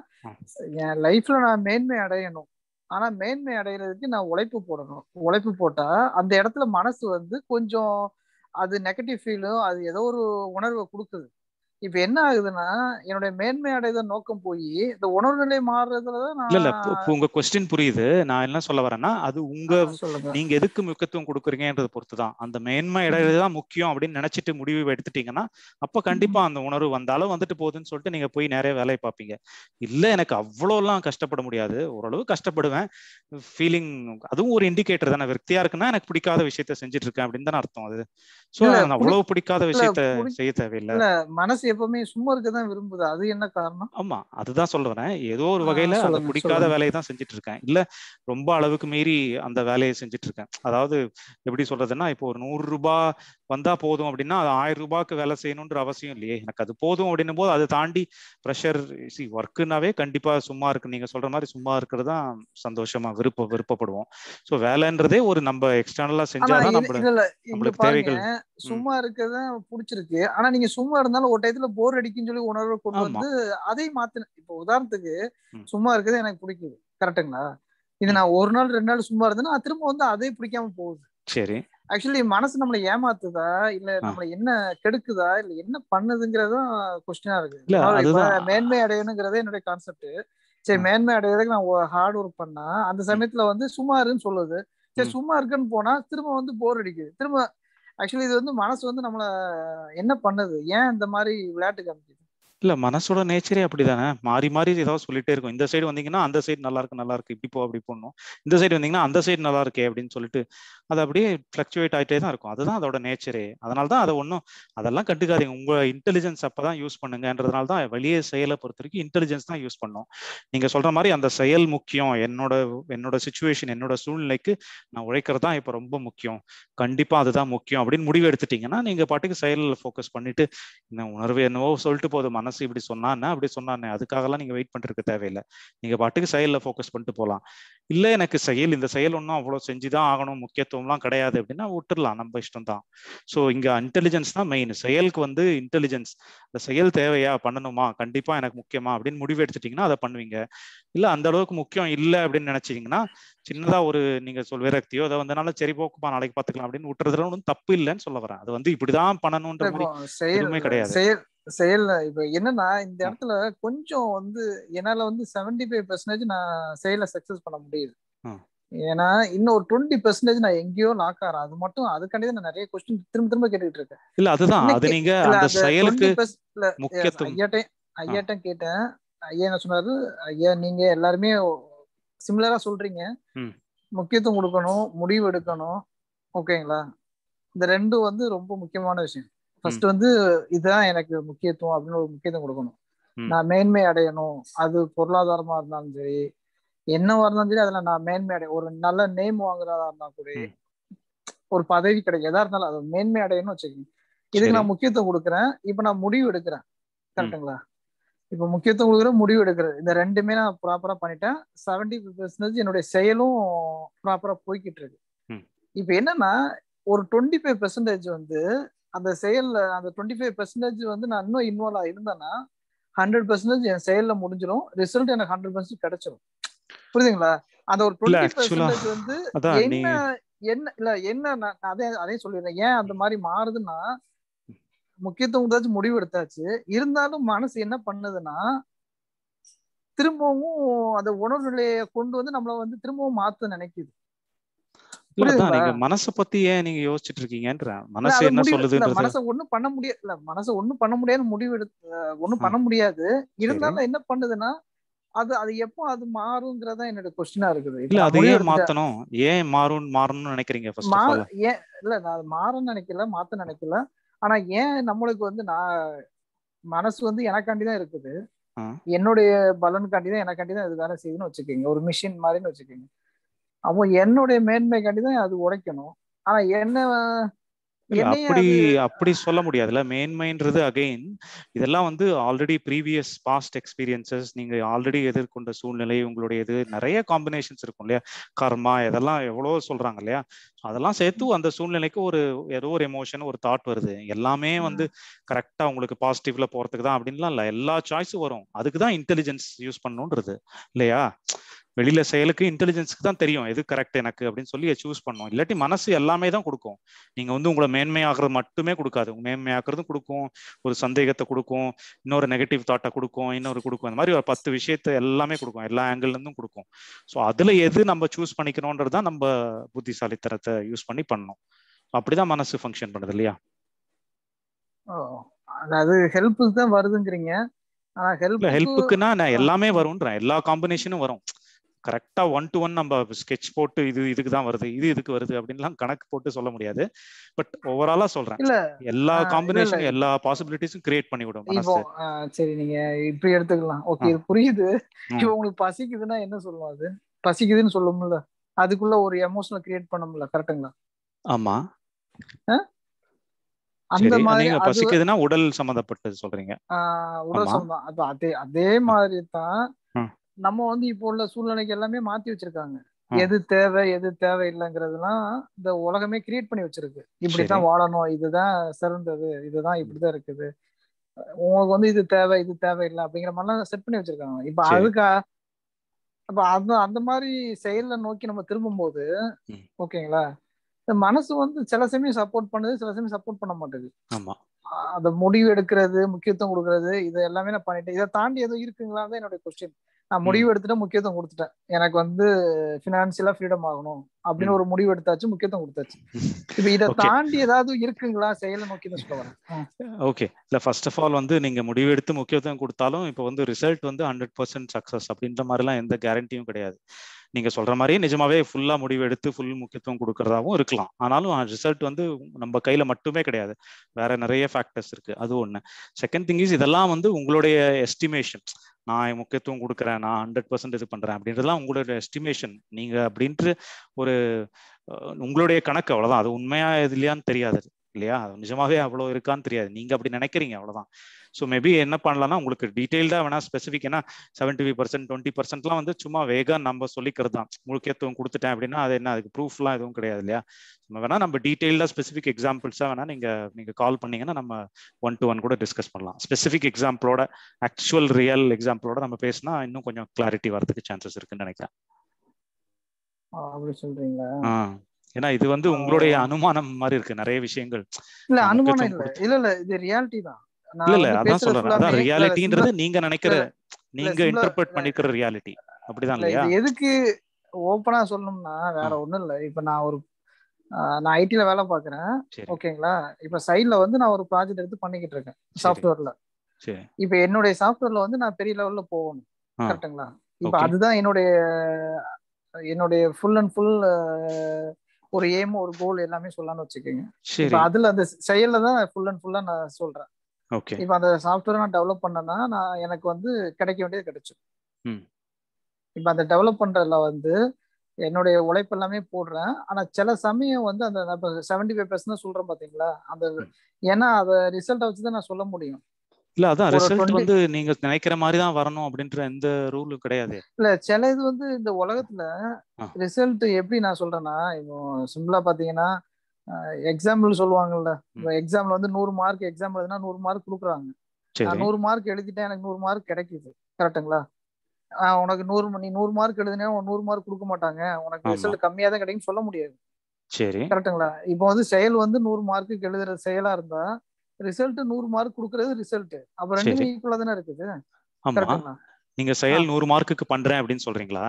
என் லைஃப்ல நான் மேன்மை அடையணும். ஆனா மேன்மை அடைகிறதுக்கு நான் உழைப்பு போடணும். உழைப்பு போட்டா அந்த இடத்துல மனசு வந்து கொஞ்சம் அது நெகட்டிவ் ஃபீலும் அது ஏதோ ஒரு உணர்வை கொடுக்குது. இப்ப என்ன ஆகுதுன்னா, என்னுடைய மேன்மை அடைதல் நோக்கம் போய் இந்த உணர்வு நிலை மாறுறதுலதான் இல்ல இல்ல நான். உங்க கொஸ்டின் புரியுது. நான் என்ன சொல்ல வரேன்னா, அது உங்க சொல்லுங்க. நீங்க எதுக்கு முக்கியத்துவம் கொடுக்குறீங்கன்றத பொறுத்து தான். அந்த மேன்மை தான் முக்கியம் அப்படின்னு நினைச்சிட்டு முடிவு எடுத்துட்டீங்கன்னா அப்ப கண்டிப்பா அந்த உணர்வு வந்தாலும் வந்துட்டு போகுதுன்னு சொல்லிட்டு நீங்க போய் நிறைய வேலையை பார்ப்பீங்க. இல்ல எனக்கு அவ்வளோலாம் கஷ்டப்பட முடியாது, ஓரளவு கஷ்டப்படுவேன், ஃபீலிங் அதுவும் ஒரு இண்டிகேட்டர் தானே. விரக்தியா இருக்குன்னா எனக்கு பிடிக்காத விஷயத்த செஞ்சுட்டு இருக்கேன் அப்படின்னு தானே அர்த்தம் அது. ஸோ அவ்வளவு பிடிக்காத விஷயத்த செய்ய தேவையில்லை. இல்ல மனசு எப்பவுமே சும்மா இருக்கதான் விரும்புது. அது என்ன காரணம்? ஆமா அதுதான் சொல்றேன். ஏதோ ஒரு வகையில அந்த பிடிக்காத வேலையை தான் செஞ்சுட்டு இருக்கேன், இல்ல ரொம்ப அளவுக்கு மீறி அந்த வேலையை செஞ்சுட்டு இருக்கேன். அதாவது எப்படி சொல்றதுன்னா, இப்போ ஒரு 100 ரூபாய் வந்தா போதும் அப்படின்னா அது 1000 ரூபாய்க்கு வேலை செய்யணும்ன்ற அவசியம் இல்லையே. எனக்கு அது போதும் அப்படின்னும் போது அதை தாண்டி ப்ரெஷர் ஒர்க்குனாவே கண்டிப்பா சும்மா இருக்கு, நீங்க சொல்ற மாதிரி சும்மா இருக்கிறது தான் சந்தோஷமா விருப்பப்படுவோம். ஸோ வேலைன்றதே ஒரு நம்ம எக்ஸ்டர்னலா செஞ்சாதான் நம்மளுக்கு தேவைகள். சும்மா இருக்கதான் பிடிச்சிருக்கு. ஆனா நீங்க சும்மா இருந்தாலும் ஒரு டயத்துல போர் அடிக்குன்னு சொல்லி உணர்வை கொண்டு வந்து அதையும் மாத்தின. இப்போ உதாரணத்துக்கு சும்மா இருக்கிறது எனக்கு பிடிக்குது, கரெக்டுங்களா? இது நான் ஒரு நாள் 2 நாள் சும்மா இருந்தேன்னா திரும்ப வந்து அதே பிடிக்காம போகுது. சரி, ஆக்சுவலி மனசு நம்மளை ஏமாத்துதா இல்ல நம்மளை என்ன கெடுக்குதா இல்ல என்ன பண்ணுதுங்கிறதும் கொஸ்டினா இருக்கு. இப்ப மேன்மை அடையணுங்கிறதே என்னுடைய கான்செப்ட். சரி, மேன்மை அடையிறதுக்கு நான் ஹார்ட் ஒர்க் பண்ணா அந்த சமயத்துல வந்து சும்மா இருன்னு சொல்லுது. சரி சும்மா இருக்குன்னு போனா திரும்ப வந்து போர் அடிக்குது திரும்ப. ஆக்சுவலி இது வந்து மனசு வந்து நம்மள என்ன பண்ணுது, ஏன் இந்த மாதிரி விளையாட்டு காமிக்குது? இல்ல மனசோட நேச்சரே அப்படிதானே, மாறி மாறி ஏதாவது சொல்லிட்டே இருக்கும். இந்த சைடு வந்தீங்கன்னா அந்த சைடு நல்லா இருக்கு இப்படி போ அப்படி போடணும், இந்த சைடு வந்தீங்கன்னா அந்த சைடு நல்லா இருக்கே அப்படின்னு சொல்லிட்டு அது அப்படியே ஃபிளக்சுவேட் ஆகிட்டே தான் இருக்கும். அதுதான் அதோட நேச்சரே. அதனால தான் அதை ஒன்றும் அதெல்லாம் கண்டுக்காதீங்க. உங்க இன்டெலிஜென்ஸ் அப்பதான் யூஸ் பண்ணுங்கன்றதுனால தான் வெளியே செயலை பொறுத்த வரைக்கும் இன்டெலிஜென்ஸ் தான் யூஸ் பண்ணும். நீங்க சொல்ற மாதிரி அந்த செயல் முக்கியம், என்னோட சிச்சுவேஷன் என்னோட சூழ்நிலைக்கு நான் உழைக்கிறது தான் இப்போ ரொம்ப முக்கியம், கண்டிப்பா அதுதான் முக்கியம் அப்படின்னு முடிவு எடுத்துட்டீங்கன்னா நீங்க பாட்டுக்கு செயலில் ஃபோக்கஸ் பண்ணிட்டு இந்த உணர்வு என்னவோ சொல்லிட்டு போதும், மனசு இப்படி சொன்னானே அப்படி சொன்னானே அதுக்காகலாம் நீங்க வெயிட் பண்ணிருக்க தேவையில்லை. நீங்க பாட்டுக்கு செயல்ல ஃபோக்கஸ் பண்ணிட்டு போகலாம். இல்ல எனக்கு இந்த செயல் ஒன்றும் அவ்வளவு செஞ்சுதான் ஆகணும், முக்கியத்துவம்லாம் கிடையாது அப்படின்னா விட்டுடலாம், நம்ம இஷ்டம் தான். ஸோ இங்க இன்டெலிஜென்ஸ் தான் மெயின். செயலுக்கு வந்து இன்டெலிஜென்ஸ், இந்த செயல் தேவையா, பண்ணணுமா, கண்டிப்பா எனக்கு முக்கியமா அப்படின்னு முடிவு எடுத்துட்டீங்கன்னா அதை பண்ணுவீங்க. இல்ல அந்த அளவுக்கு முக்கியம் இல்லை அப்படின்னு நினைச்சீங்கன்னா சின்னதா ஒரு நீங்க விரக்தியோ அதை வந்தனால சரி போக்குப்பா நாளைக்கு பாத்துக்கலாம் அப்படின்னு விட்டுறதுல ஒன்றும் தப்பு இல்லைன்னு சொல்ல வரேன். அது வந்து இப்படிதான் பண்ணணும்ன்ற மாதிரி எதுவுமே கிடையாது. செயல்ல இப்ப என்னன்னா இந்த இடத்துல கொஞ்சம் வந்து என்னால வந்து 75% நான் செயலை சக்சஸ் பண்ண முடியுது. ஏன்னா இன்னும் ஒரு 20% நான் எங்கேயோ லாக் ஆறேன். அது மட்டும் அதுக்காண்டி நான் நிறைய கொஸ்டின் திரும்ப திரும்ப கேட்டுட்டு இருக்கேன். இல்ல அதுதான் அது நீங்க அந்த செயலுக்கு முக்கியத்துவம். ஐயாட்ட கேட்டேன். ஐயா என்ன சொன்னாரு, ஐயா நீங்க எல்லாருமே சிமிலரா சொல்றீங்க, முக்கியத்துவம் கொடுக்கணும், முடிவு எடுக்கணும், ஓகேங்களா? இந்த ரெண்டும் வந்து ரொம்ப முக்கியமான விஷயம். ஃபர்ஸ்ட் வந்து இதுதான் எனக்கு முக்கியத்துவம் அப்படின்னு ஒரு முக்கியத்துவம் கொடுக்கணும். நான் மேன்மை அடையணும், அது பொருளாதாரமா இருந்தாலும் சரி என்னவா இருந்தாலும் சரி, அதுல நான் மேன்மை அடைய, ஒரு நல்ல நேம் வாங்குறதா இருந்தா கூட, ஒரு பதவி கிடைக்கும், எதா இருந்தாலும் அது மேன்மை அடையணும்னு வச்சுக்கோங்க. இதுக்கு நான் முக்கியத்துவம் கொடுக்குறேன். இப்ப நான் முடிவு எடுக்கிறேன், கரெக்டுங்களா? இப்ப முக்கியத்துவம் கொடுக்குற முடிவு எடுக்கிறது, இந்த ரெண்டுமே நான் ப்ராப்பரா பண்ணிட்டேன். 70% என்னுடைய செயலும் ப்ராப்பரா போய்கிட்டு இருக்கு. இப்ப என்னன்னா ஒரு 25% வந்து அந்த செயல்ல, அந்த 25% வந்து நான் இன்னும் இன்வால்வ் ஆயிருந்தேன்னா 100% என் செயல்ல முடிஞ்சிடும், ரிசல்ட் எனக்கு 100% கிடைச்சிடும். புரியுதுங்களா? அந்த ஒரு 20% வந்து என்ன அதே சொல்லிடுறேன். ஏன் அந்த மாதிரி மாறுதுன்னா, முக்கியத்துவம் முடிவு எடுத்தாச்சு, இருந்தாலும் மனசு என்ன பண்ணுதுன்னா திரும்பவும் அந்த உணர்வு நிலையை கொண்டு வந்து நம்மள வந்து திரும்பவும் மாத்த நினைக்குது. இல்ல அதான் புரியுதுங்களா? நீங்க மனசை பத்தி ஏன் நீங்க யோசிச்சுட்டு இருக்கீங்கன்ற இல்ல மனசு அது என்ன முடிவு இல்ல சொல்லுதுன்றது. மனசை ஒண்ணும் பண்ண முடியாது, இல்ல மனசை ஒண்ணும் பண்ண முடியாது, முடிவு ஒண்ணும் பண்ண முடியாது. சரி இருந்தாலும் என்ன பண்ணுதுன்னா அது அது எப்போ அது மாறுங்கிறதா என்னோட கொஸ்டினா இருக்குது. இப்ப இல்ல நான் அது முடிவு ஏன் எடுத்துட்டேன். மாத்தணும், ஏன் மாறணும்னு நினைக்கிறீங்க ஃபர்ஸ்ட் மா ஆஃப் ஆல்? ஏன் இல்ல நான் அது மாறன்னு நினைக்கல, மாத்த நினைக்கல. ஆனா ஏன் நம்மளுக்கு வந்து நான் மனசு வந்து எனக்காண்டி தான் இருக்குது, என்னுடைய பலனுக்காண்டி தான் எனக்காண்டி தான் இது வேலை செய்யுதுன்னு வச்சுக்கோங்க, ஒரு மிஷின் மாதிரின்னு வச்சுக்கோங்க. அப்போ என்னுடைய மேன்மைக்காண்டி தான் அது உடைக்கணும். ஆனா இல்ல என்னையும் அப்படி அது அப்படி சொல்ல முடியாதுல்ல. மேன்மைன்றது அகைன் இதெல்லாம் வந்து ஆல்ரெடி ப்ரீவியஸ் பாஸ்ட் எக்ஸ்பீரியன்சஸ், நீங்க ஆல்ரெடி எதிர்கொண்ட சூழ்நிலை, உங்களுடைய இது நிறைய காம்பினேஷன்ஸ் இருக்கும் இல்லையா, கர்மா இதெல்லாம் எவ்வளோ சொல்றாங்க இல்லையா. அதெல்லாம் சேர்த்து அந்த சூழ்நிலைக்கு ஒரு ஏதோ ஒரு எமோஷன் ஒரு தாட் வருது. எல்லாமே வந்து கரெக்டா உங்களுக்கு பாசிட்டிவ்ல போறதுக்கு தான் அப்படின்லாம் இல்லை, எல்லா சாய்ஸும் வரும். அதுக்கு தான் இன்டெலிஜென்ஸ் யூஸ் பண்ணணுன்றது இல்லையா. வெளியில செயலுக்கு இன்டெலிஜென்ஸ்க்கு தான் தெரியும் எது கரெக்ட் எனக்கு அப்படின்னு சொல்லி சூஸ் பண்ணும். இல்லாட்டி மனசு எல்லாமே தான் கொடுக்கும். நீங்க வந்து உங்களை மேன்மையாகிறது மட்டுமே கொடுக்காது, மேன்மையாக்குறதும் கொடுக்கும், ஒரு சந்தேகத்தை கொடுக்கும், இன்னொரு நெகட்டிவ் தாட்டை கொடுக்கும், இன்னொரு கொடுக்கும். அந்த மாதிரி ஒரு 10 விஷயத்தை எல்லாமே கொடுக்கும், எல்லா ஆங்கிள் இருந்தும் கொடுக்கும். ஸோ அதுல எது நம்ம சூஸ் பண்ணிக்கணும்ன்றது தான் நம்ம புத்திசாலித்தனத்தை யூஸ் பண்ணி பண்ணணும். அப்படிதான் மனசு ஃபங்க்ஷன் பண்ணுது இல்லையா. அதாவது ஹெல்ப்புக்கு தான் வருதுங்கிறீங்க. ஆனா இல்ல ஹெல்ப்புக்குன்னா நான் எல்லாமே ஹெல்ப்புக்கு வரும்ன்றேன், எல்லா காம்பினேஷனும் வரும். கரெக்டா 1 to 1 நம்ம ஸ்கெட்ச் போட்டு இது இதுக்கு தான் வருது, இது இதுக்கு வருது அப்படின்லாம் கணக்கு போட்டு சொல்ல முடியாது. பட் ஓவராலா சொல்றேன், இல்ல எல்லா இல்ல இல்ல காம்பினேஷனும் எல்லா பாசிபிலிட்டிஸும் கிரியேட் பண்ணி விடும் இப்போ மனசு. சரி நீங்க இப்படி எடுத்துக்கலாம், ஓகே இது புரியுது. இப்போ உங்களுக்கு பசிக்குதுன்னா என்ன சொல்லுவோம், அது பசிக்குதுன்னு சொல்லும்ல, அதுக்குள்ள ஒரு எமோஷனல் கிரியேட் பண்ணும்ல, கரெக்டுங்களா? ஆமா அந்த சரி, மாதிரி நீங்க அது பசிக்குதுன்னா உடல் சம்பந்தப்பட்டது சொல்றீங்க. உடல் ஆமா சம்பந்தம். அப்ப அதே மாதிரி தான் ம், நம்ம வந்து இப்போ உள்ள சூழ்நிலைக்கு எல்லாமே மாத்தி வச்சிருக்காங்க. ம். எது தேவை எது தேவையில்லைங்கிறதுலாம் இந்த உலகமே கிரியேட் பண்ணி வச்சிருக்கு. சரி இப்படித்தான் வாழணும், இதுதான் சிறந்தது, இதுதான் இப்படிதான் இருக்குது, உங்களுக்கு வந்து இது தேவை இது தேவையில்லை அப்படிங்கிற மாதிரிலாம் செட் பண்ணி வச்சிருக்காங்க. இப்ப சரி அதுக்கு அப்ப அந்த அந்த மாதிரி செயலை நோக்கி நம்ம திரும்பும்போது ம், ஓகேங்களா, இந்த மனசு வந்து சில சமயம் சப்போர்ட் பண்ணுது, சில சமயம் சப்போர்ட் பண்ண மாட்டேங்குது. ஆமா அந்த முடிவு எடுக்கிறது, முக்கியத்துவம் கொடுக்கறது, இது எல்லாமே நான் பண்ணிட்டேன். இதை தாண்டி எதுவும் இருக்குங்களா தான் என்னுடைய கொஸ்டின். நான் ம், முடிவு எடுத்துட்டேன், முக்கியத்துவம் கொடுத்துட்டேன், எனக்கு வந்து பினான்சியலா ஃப்ரீடம் ஆகணும் அப்படின்னு ம். ஒரு முடிவு எடுத்தாச்சு, முக்கியத்துவம் கொடுத்தாச்சு. இப்ப இதை ஓகே தாண்டி ஏதாவது இருக்குங்களா செயலை நோக்கி தான் சொல்ல வரேன். ஓகே. இல்ல ஃபர்ஸ்ட் ஆஃப் ஆல் வந்து நீங்க முடிவெடுத்து முக்கியத்துவம் கொடுத்தாலும் இப்போ வந்து ரிசல்ட் வந்து 100% சக்சஸ் அப்படின்ற மாதிரிலாம் எந்த கேரண்டியும் கிடையாது. நீங்க சொல்ற மாதிரியே நிஜமாவே ஃபுல்லா முடிவு எடுத்து ஃபுல் முக்கியத்துவம் கொடுக்கறதாவும் இருக்கலாம். ஆனாலும் ரிசல்ட் வந்து நம்ம கையில மட்டுமே கிடையாது, வேற நிறைய ஃபேக்டர்ஸ் இருக்கு. அது ஒண்ணு. செகண்ட் திங் இஸ் இதெல்லாம் வந்து உங்களுடைய எஸ்டிமேஷன். நான் முக்கியத்துவம் கொடுக்குறேன், நான் 100% இது பண்றேன் அப்படின்றதுலாம் உங்களுடைய எஸ்டிமேஷன். நீங்க அப்படின்ட்டு ஒரு உங்களுடைய கணக்கு, அவ்வளவுதான். அது உண்மையா இது இல்லையான்னு தெரியாது இல்லையா, நிஜமாவே அவ்வளவு இருக்கான்னு தெரியாது, நீங்க அப்படி நினைக்கிறீங்க அவ்வளவுதான். ஸோ மேபி என்ன பண்ணலாம்னா உங்களுக்கு டீடைல்டா வேணா ஸ்பெசிஃபிக், ஏன்னா 75% 20%லாம் வந்து சும்மா வேகா நம்ம சொல்லிக்கிறது தான். முக்கியத்துவம் கொடுத்துட்டேன் அப்படின்னா அது என்ன, அதுக்கு ப்ரூஃப்லாம் எதுவும் கிடையாது இல்லையா. வேணா நம்ம டீடைல்டா ஸ்பெசிஃபிக் எக்ஸாம்பிள்ஸா வேணா நீங்க கால் பண்ணீங்கன்னா நம்ம 1 to 1 கூட டிஸ்கஸ் பண்ணலாம். ஸ்பெசிஃபிக் எக்ஸாம்பிளோட, ஆக்சுவல் ரியல் எக்ஸாம்பிளோட நம்ம பேசினா இன்னும் கொஞ்சம் கிளாரிட்டி வரதுக்கு சான்சஸ் இருக்குன்னு நினைக்கிறேன். அப்படி சொல்றீங்களா? ஏன்னா இது வந்து உங்களுடைய அனுமானம் மாதிரி இருக்கு நிறைய விஷயங்கள். இல்ல அனுமானம் இல்ல, இல்ல இல்ல இது ரியாலிட்டி தான். இல்ல இல்ல அதான் சொல்றேன், அதான் ரியாலிட்டின்றது நீங்க நினைக்கிற, நீங்க இன்டர்பிரட் பண்ணிக்கிற ரியாலிட்டி அப்படிதான் இல்லையா. இது எதுக்கு ஓப்பனா சொல்லணும்னா வேற ஒண்ணும் இல்ல. இப்ப நான் ஐடில வேலை பாக்குறேன், ஓகேங்களா. இப்ப சைட்ல வந்து நான் ஒரு ப்ராஜெக்ட் எடுத்து பண்ணிக்கிட்டு இருக்கேன் சாஃப்ட்வேர்ல. இப்ப என்னுடைய சாஃப்ட்வேர்ல வந்து நான் பெரிய லெவல்ல போகணும், கரெக்டுங்களா. இப்ப அதுதான் என்னுடைய ஃபுல் அண்ட் ஃபுல் ஒரு எய்ம், ஒரு கோல் எல்லாமே சொல்லலாம்னு வச்சுக்கோங்க. இப்ப அதுல அந்த செயல்ல தான் ஃபுல் அண்ட் ஃபுல்லா நான் சொல்றேன். இப்ப அந்த சாஃப்ட்வேர் நான் டெவலப் பண்ணேன்னா எனக்கு வந்து கிடைக்க வேண்டியது கிடைச்சிடும். இப்ப அந்த டெவலப் பண்றதுல வந்து என்னுடைய உழைப்பு எல்லாமே போடுறேன். ஆனா சில சமயம் வந்து அந்த 75% சொல்றேன் பாத்தீங்களா, அந்த ஏன்னா அத ரிசல்ட்டை வச்சுதான் நான் சொல்ல முடியும். இல்ல அதான் ரிசல்ட் வந்து நீங்க நினைக்கிற மாதிரி தான் வரணும் அப்படின்ற எந்த ரூலும் கிடையாது. இல்ல சில இது வந்து இந்த உலகத்துல ரிசல்ட் எப்படி நான் சொல்றேன்னா, இப்போ சிம்பிளா பாத்தீங்கன்னா எக்ஸாம்பிள் சொல்லுவாங்கல்ல, எக்ஸாம்ல வந்து 100 மார்க் எக்ஸாம் எழுதுனா 100 மார்க் கொடுக்குறாங்க. நான் 100 மார்க் எழுதிட்டேன், எனக்கு 100 மார்க் கிடைக்குது, கரெக்டுங்களா. உனக்கு 100 நீ 100 மார்க் எழுதினா 100 மார்க் கொடுக்க மாட்டாங்க, உனக்கு ரிசல்ட் கம்மியா தான் கிடைக்கும் சொல்ல முடியாது, கரெக்டுங்களா. இப்போ வந்து செயல் வந்து 100 மார்க்கு எழுதுற செயலா இருந்தா ரிசல்ட் 100 மார்க் கொடுக்கறது ரிசல்ட், அப்ப ரெண்டுமே ஈக்குவலா தானே இருக்குது, கரெக்டுங்களா. நீங்க செயல் 100 மார்க்குக்கு பண்றேன் அப்படின்னு சொல்றீங்களா?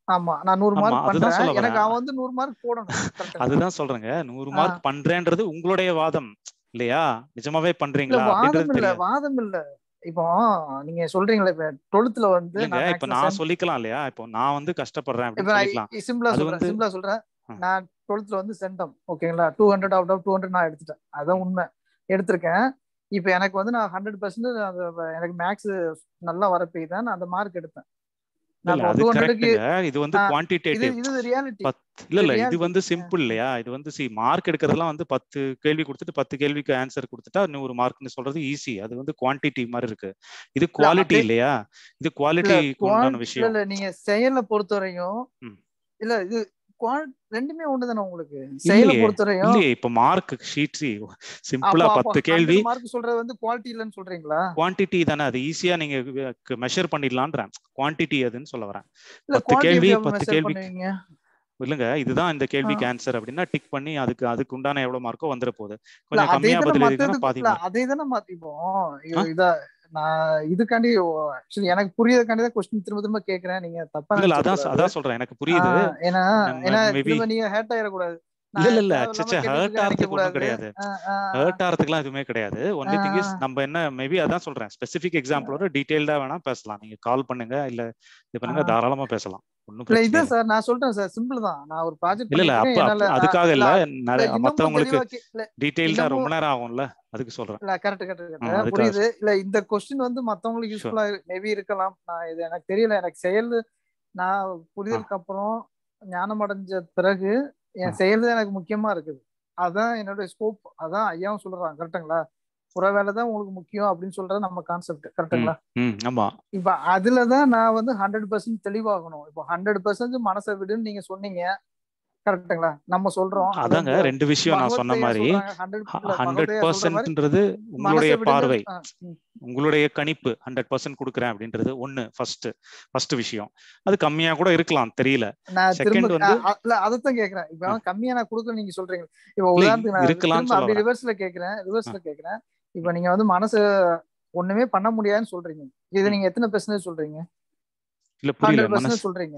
ஆமா நான் 100 ஆமா மார்க் அதுதான் பண்றேன், சொல்ல எனக்கு வரேன். அவன் வந்து 100 மார்க் போடணும். கரெக்ட்டுங்களா? அதுதான் சொல்றேங்க, 100 மார்க் பண்றேன்றது உங்களுடைய வாதம் இல்லையா? நிஜமாவே இல்ல பண்றீங்களா வாதம் அப்படின்றது இல்ல, தெரியாது. வாதம் இல்ல. இப்போ நீங்க சொல்றீங்களா இப்ப 12th வந்து இல்லங்க, நான் இப்ப மேக்ஸ்ல நான் சொல்லிக்கலாம் இல்லையா? இப்போ நான் வந்து கஷ்டப்படுறேன் இப்ப அப்படின்னு சொல்லிக்கலாம். நான் சிம்பிளா அது சொல்றேன், வந்து சிம்பிளா சொல்றேன். அ, நான் 12th வந்து சென்டம், ஓகேங்களா? 200 அவுட் ஆஃப் 200 நான் எடுத்துட்டேன், அதான் ம். உண்மை, எடுத்திருக்கேன். இப்ப எனக்கு வந்து நான் 100% எனக்கு மேக்ஸ் நல்லா வரப்போய் தான் நான் அந்த மார்க் எடுத்தேன். இல்ல நான் இல்ல இப்போ அது 200க்கு கரெக்ட்டுங்க. இது வந்து இது குவான்டிடேட்டிவ். இது ரியாலிட்டி, இல்ல இது இல்ல இது ரியாலிட்டி. வந்து சிம்பிள் இல்லையா? இது வந்து மார்க் எடுக்கிறதெல்லாம் வந்து 10 கேள்வி கொடுத்துட்டு 10 கேள்விக்கு ஆன்சர் கொடுத்துட்டா 100 மார்க்னு சொல்றது ஈஸி. அது வந்து குவான்டிட்டி மாதிரி இருக்கு. இது இல்ல குவாலிட்டி அதே இல்லையா? இது இல்ல குவாலிட்டிக்கு உண்டான இல்ல விஷயம். இல்ல நீங்க செயலை பொறுத்தவரையும் ம். இல்ல இது ரெண்டுமே ஒண்ணுதானே உங்களுக்கு, செயலை இல்லையே பொறுத்தவரையும். இல்லையே இப்ப மார்க் ஷீட் சிம்பிளா அப்போ அப்போ 10 கேள்வி 100 மார்க் சொல்றது வந்து குவாலிட்டி இல்லைன்னு சொல்றீங்களா? குவான்டிட்டி தானே, அது ஈஸியா நீங்க மெஷர் பண்ணிடலான்றேன். குவான்டிட்டி அதுன்னு சொல்ல வரேன். இல்ல 10 குவாலிட்டி கேள்வி எப்படி அப்ப 10 மெஷர் கேள்விக்கு பண்ணுவீங்க? இல்லங்க, இதுதான் இந்த கேள்விக்கு ஆ. ஆன்சர் அப்படின்னா டிக் பண்ணி அதுக்கு அதுக்கு உண்டான எவ்வளவு மார்க்கோ வந்துட போகுது. இல்ல கொஞ்சம் அதே கம்மியா தானே பதில் எழுதிங்கன்னா மத்ததுக்கு, பாதி இல்ல மார்க். அதே தானே மாத்திப்போம். ஆ? இத நான் இதுக்காண்டி actually எனக்கு புரியறதுக்காண்டி தான் கொஸ்டின் திரும்ப திரும்ப கேக்குறேன், நீங்க தப்பா இல்ல இல்ல நினைச்சிட அதான் கூடாது. அதான் சொல்றேன், எனக்கு புரியுது. ஏன்னா நம்ம ஏன்னா மேபி திரும்ப நீங்க ஹேர்ட் ஆயிடக்கூடாது, இல்ல இல்ல நான் இல்ல தேவையில்லாம சச்சா கேட்டுட்டு ஹர்ட் இருக்கேன்னு நினைக்க ஆகிறதுக்கு ஒன்றும் கூடாது. கிடையாது. ஆஹ் ஆஹ் ஹர்ட் ஆகிறதுக்குலாம் எதுவுமே கிடையாது. ஒன்லி திங் இஸ் ஆஹ் நம்ம என்ன மேபி அதான் சொல்றேன், ஸ்பெசிபிக் எக்ஸாம்பிளோட டீடைல்டா வேணா பேசலாம். நீங்க கால் பண்ணுங்க இல்ல இது பண்ணுங்க, ஆஹ் தாராளமா பேசலாம், ஒன்றும் இல்ல பிரச்சனை இதான் இல்லை. சார் நான் சொல்றேன் சார், சிம்பிள் தான். நான் ஒரு ப்ராஜெக்ட் இல்ல இல்ல பண்ணிட்டு இருக்கேன், அப்ப என்னால அதுக்காக இல்ல இல்ல, இல்ல நிறைய இன்னமும் மத்தவங்களுக்கு தெளிவா இல்ல டீடைல்டா ரொம்ப இன்னமும் நேரம் ஆகும்ல, அதுக்கு சொல்றேன். இல்ல கரெக்ட் கரெக்ட் கரெக்ட் அதுக்காக புரியுது. இல்ல இந்த கொஸ்டின் வந்து மத்தவங்களுக்கு ஷூர். யூஸ்ஃபுல்லா மேபி இருக்கலாம், நான் இது எனக்கு தெரியல. எனக்கு செயல் நான் ஆ புரிதலுக்கு அப்புறம் ஞானம் அடைஞ்ச பிறகு ஆ என் செயல் தான் எனக்கு முக்கியமா இருக்குது. அதான் என்னோட ஸ்கோப், அதான் ஐயாவும் சொல்றாங்க கரெக்டுங்களா? புற வேலை தான் உங்களுக்கு முக்கியம் அப்படின்னு சொல்றது நம்ம கான்செப்ட், ம் கரெக்டுங்களா? ம் ஆமா. இப்ப அதுலதான் நான் வந்து 100% தெளிவாகணும். இப்போ 100% மனசை விடுன்னு நீங்க சொன்னீங்க, கரெக்டுங்களா? நம்ம சொல்றோம் அது அதாங்க வந்து ரெண்டு விஷயம் நான் சொன்ன பகவத்தையா மாதிரி. சொல்றாங்க 100 இல்ல பகவத்தையா சொல்ற மாதிரி 100%ன்றது உங்களுடைய மனசை விடுங்க. பார்வை, உங்களுடைய கணிப்பு 100% கொடுக்குறேன் அப்படின்றது ஒண்ணு ஃபர்ஸ்ட் விஷயம். அது கம்மியா கூட இருக்கலாம், தெரியல. நான் திரும்ப செகண்ட் வந்து இல்ல அதைத்தான் கேக்குறேன். இப்ப கம்மியா நான் கொடுக்க நீங்க சொல்றீங்க. இப்ப இல்ல உதாரணத்துக்கு நான் இருக்கலாம்னு திரும்ப சொல்ல அப்படி வரேன். ரிவர்ஸ்ல கேக்குறேன். இப்ப நீங்க வந்து மனசு ஒண்ணுமே பண்ண முடியாதுன்னு சொல்றீங்க, இது ம். நீங்க எத்தனை பெர்சன்டேஜ் சொல்றீங்க? இல்ல புரியல. 100% சொல்றீங்க.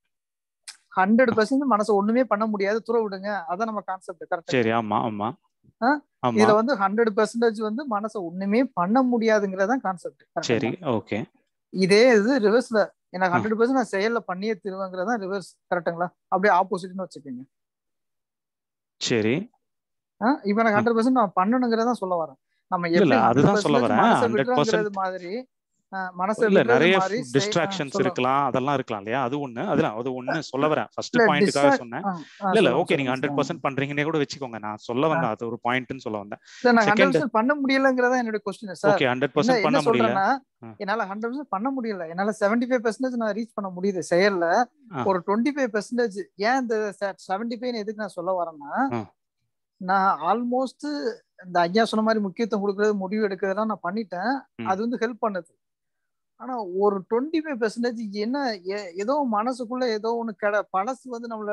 100% மனசு ஒண்ணுமே பண்ண முடியாது, தூர விடுங்க, அதான் நம்ம கான்செப்ட், சரி. கரெக்டுங்களா? ஆமா ஆமா ஆமா. இதுல வந்து 100% வந்து மனசை ஒண்ணுமே பண்ண முடியாதுங்கிறதான் கான்செப்ட், சரி. கரெக்டுங்களா? ஓகே. இதே இது ரிவர்ஸ்ல எனக்கு 100% நான் செயல்ல பண்ணியே திருவேங்கிறதா ரிவர்ஸ், கரெக்டுங்களா? அப்படியே ஆப்போசிட்னு வச்சுக்கோங்க. சரி. இப்ப எனக்கு 100% நான் பண்ணணுங்கிறதான் சொல்ல வரேன். நம்ம இல்ல இல்ல எப்படி அதுதான் சொல்ல 100% வரேன். மனசை விடுறோங்கிறது 100% மாதிரி மனசை இல்ல விடுறது நிறைய மாதிரி டிஸ்ட்ராக்ஷன்ஸ் சொல்லுங்க. இருக்கலாம், அதெல்லாம் இருக்கலாம் இல்லையா? அது ஒண்ணு, அதெல்லாம் அது ஒண்ணு சொல்ல வரேன். ஃபர்ஸ்ட் இல்ல பாயிண்ட்டுக்காக டிஸ்ட்ராக்ட் சொன்னேன். இல்ல இல்ல சொல்லுங்க ஓகே, நீங்க சொல்லுங்க சொல்லுங்க. 100% பண்றீங்கன்னே கூட வச்சுக்கோங்க, நான் சொல்ல வந்தேன் அது ஒரு பாயிண்ட்னு சொல்ல வந்தேன். இல்ல நான் செகண்ட் 100% பண்ண முடியலங்கிறதா என்னோட கொஸ்டின் சார். ஓகே, என்ன 100% என்ன பண்ண முடியல. சொல்றேன்னா, என்னால 100% பண்ண முடியல, என்னால 75% நான் ரீச் பண்ண முடியுது செயல்ல. ஒரு 25% ஏன் இந்த 75 எதுக்கு நான் சொல்ல வரேன்னா, நான் ஆல்மோஸ்ட் இந்த ஐயா சொன்ன மாதிரி முக்கியத்துவம் கொடுக்கறது, முடிவு எடுக்கிறதெல்லாம் நான் பண்ணிட்டேன், அது வந்து ஹெல்ப் பண்ணுது. ஆனா ஒரு 25% என்ன ஏதோ மனசுக்குள்ள ஏதோ ஒண்ணு பழசு வந்து நம்மள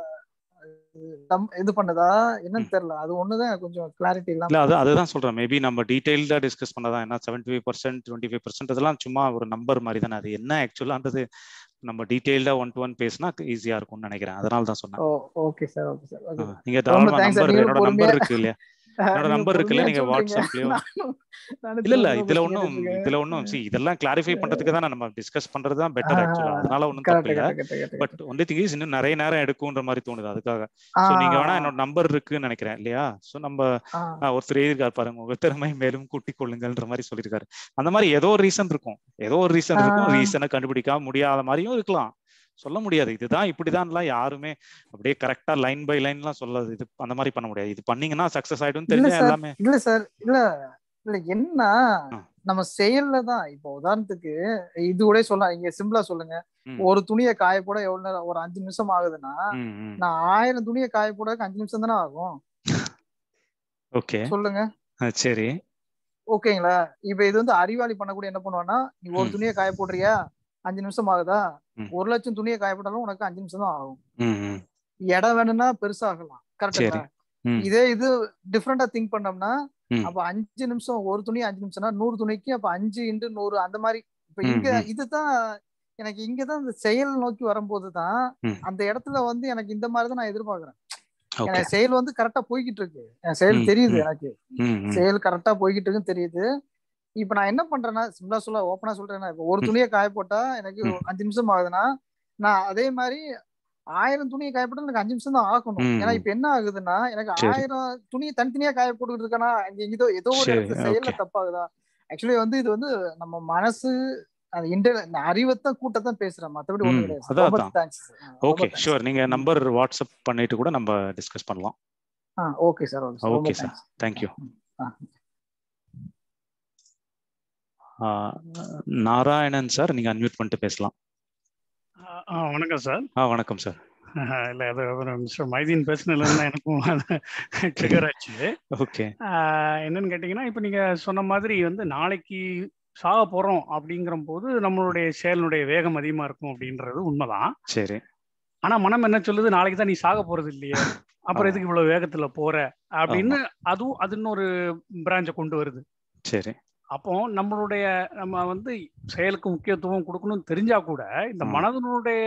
இது பண்ணுதா என்னன்னு தெரியல. அது ஒண்ணுதான் கொஞ்சம் கிளாரிட்டி இல்ல இல்லாம இருக்கு. அதுதான் சொல்றேன். மேபி நம்ம டீடைல்டா டிஸ்கஸ் பண்ணதான். ஏன்னா 75% 25% இதெல்லாம் சும்மா ஒரு நம்பர் மாதிரி தானே, அது என்ன ஆக்சுவலான்றது நம்ம டீடைல்டா 1 to 1 பேசினா ஈஸியா இருக்கும்னு நினைக்கிறேன். அதனால தான் சொன்னேன். Okay sir, okay sir, okay. நீங்க ரொம்ப தாராளமா தேங்க்ஸ் சார், நீங்களும் என்னோட பொறுமையா நம்பர் இருக்கு இல்லையா? என்னோட நீங்க நம்பர் இருக்குல்ல, பொறுமையா நீங்க சொல்றீங்க. வாட்ஸ்அப்லயோ நானும் இல்ல திரும்ப இல்ல திரும்ப இதுல கொஸ்டின் ஒன்றும் கேட்டுட்டு இதெல்லாம் கிளாரிஃபை பண்றதுக்கு தான் நம்ம டிஸ்கஸ் பண்றது தான் பெட்டர் ஆக்சுவலா, இருக்கேன். அதனால ஒன்றும் தப்பு கரெக்ட் இல்ல. Correct correct but correct. Only thing is இன்னும் நிறைய நேரம் எடுக்கும்ன்ற மாதிரி தோணுது, அதுக்காக. ஸோ நீங்க வேணா என்னோட நம்பர் இருக்குன்னு நினைக்கிறேன் இல்லையா? ஸோ நம்ம ஒருத்தர் எழுதியிருக்காரு பாருங்க, உங்க திறமை மேலும் கூட்டிக் கொள்ளுங்கள்ன்ற மாதிரி சொல்லியிருக்காரு. அந்த மாதிரி ஏதோ ஒரு ரீசன் இருக்கும், ரீசனை கண்டுபிடிக்காம முடியாத மாதிரியும் இருக்கலாம், சொல்ல முடியாது. இதுதான் இப்படிதான்லாம் யாருமே அப்படியே கரெக்டா லைன் பை லைன்லாம் சொல்லாது. இது அந்த மாதிரி பண்ண முடியாது. இது பண்ணீங்கன்னா சக்சஸ் ஆயிடும் தெரிஞ்சா எல்லாமே. இல்ல சார், இல்ல என்ன நம்ம செயல்ல தான். இப்போ உதாரணத்துக்கு இது கூட சொல்லலாம், இங்க சிம்பிளா சொல்லுங்க. ஒரு துணியை காய போட எவ்வளவு நேரம், ஒரு 5 நிமிஷம் ஆகுதுன்னா, நான் 1000 துணியை காய போட 5 நிமிஷம் தானே ஆகும். ஓகே சொல்லுங்க. சரி. ஓகேங்களா? இப்ப இது வந்து அறிவாளி பண்ணக்கூடிய என்ன பண்ணுவான்னா, நீ ஒரு துணியை காய போடுறியா 5 நிமிஷம் ஆகுதா, 1,00,000 துணியை காய போட்டாலும் உனக்கு 5 நிமிஷம் தான் ஆகும். இடம் வேணும்னா பெருசாகலாம், கரெக்டுங்களா? இதே இது டிஃப்ரெண்டா திங்க் பண்ணோம்னா, அப்ப 5 நிமிஷம் ஒரு துணி 5 நிமிஷம்னா 100 துணிக்கு அப்ப 5 × 100 அந்த மாதிரி. இப்ப இங்க இதுதான் எனக்கு இங்கதான் இந்த செயல் நோக்கி வரும்போதுதான் அந்த இடத்துல வந்து எனக்கு இந்த மாதிரிதான் நான் எதிர்பார்க்கிறேன். எனக்கு செயல் வந்து கரெக்டா போய்கிட்டு இருக்கு, என் செயல் தெரியுது, எனக்கு செயல் கரெக்டா போய்கிட்டு இருக்குன்னு தெரியுது. இப்ப நான் என்ன பண்றேன்னா, சிம்பிளா ஓப்பனா சொல்றேன்னா, இப்ப ஒரு துணியை காய போட்டா எனக்கு 5 நிமிஷம் ஆகுதுன்னா, நான் அதே மாதிரி 1000 துணியை காய போட்டா எனக்கு 5 நிமிஷம் தான் ஆகணும். ஏன்னா இப்ப என்ன ஆகுதுன்னா, எனக்கு 1000 துணியை தனித்தனியா காய போட்டுக்கிட்டு இருக்கேன்னா, ஏதோ ஒரு இடத்துல செயல்ல தப்பாகுதா? ஆக்சுவலி வந்து இது வந்து நம்ம மனசு அந்த அறிவைத்தான் கூட்டத்தான் பேசுறேன், மத்தபடி ஒண்ணும் கிடையாது. Okay, sure. நீங்க நம்பர் வாட்ஸ்அப் பண்ணிட்டு கூட நம்ம டிஸ்கஸ் பண்ணலாம். Okay sir. Okay sir, thank you. Narayanan sir, நீங்க அன்மியூட் பண்ணிட்டு பேசலாம். வணக்கம் சார். வணக்கம் சார். இல்லை, அது மிஸ்டர் மைதீன் பேசினதுல எனக்கும் ட்ரிகர் ஆச்சு. ஓகே, என்னன்னு கேட்டிங்கன்னா, இப்போ நீங்கள் சொன்ன மாதிரி வந்து நாளைக்கு சாக போகிறோம் அப்படிங்கிற போது நம்மளுடைய செயலினுடைய வேகம் அதிகமாக இருக்கும் அப்படின்றது உண்மைதான். சரி. ஆனால் மனம் என்ன சொல்லுது, நாளைக்கு தான் நீ சாக போகிறது இல்லையே, அப்புறம் எதுக்கு இவ்வளோ வேகத்தில் போகிற அப்படின்னு அது இன்னொரு பிரான்ச்சை கொண்டு வருது. சரி. அப்போ நம்ம வந்து செயலுக்கு முக்கியத்துவம் கொடுக்கணும்னு தெரிஞ்சா கூட இந்த மனதனுடைய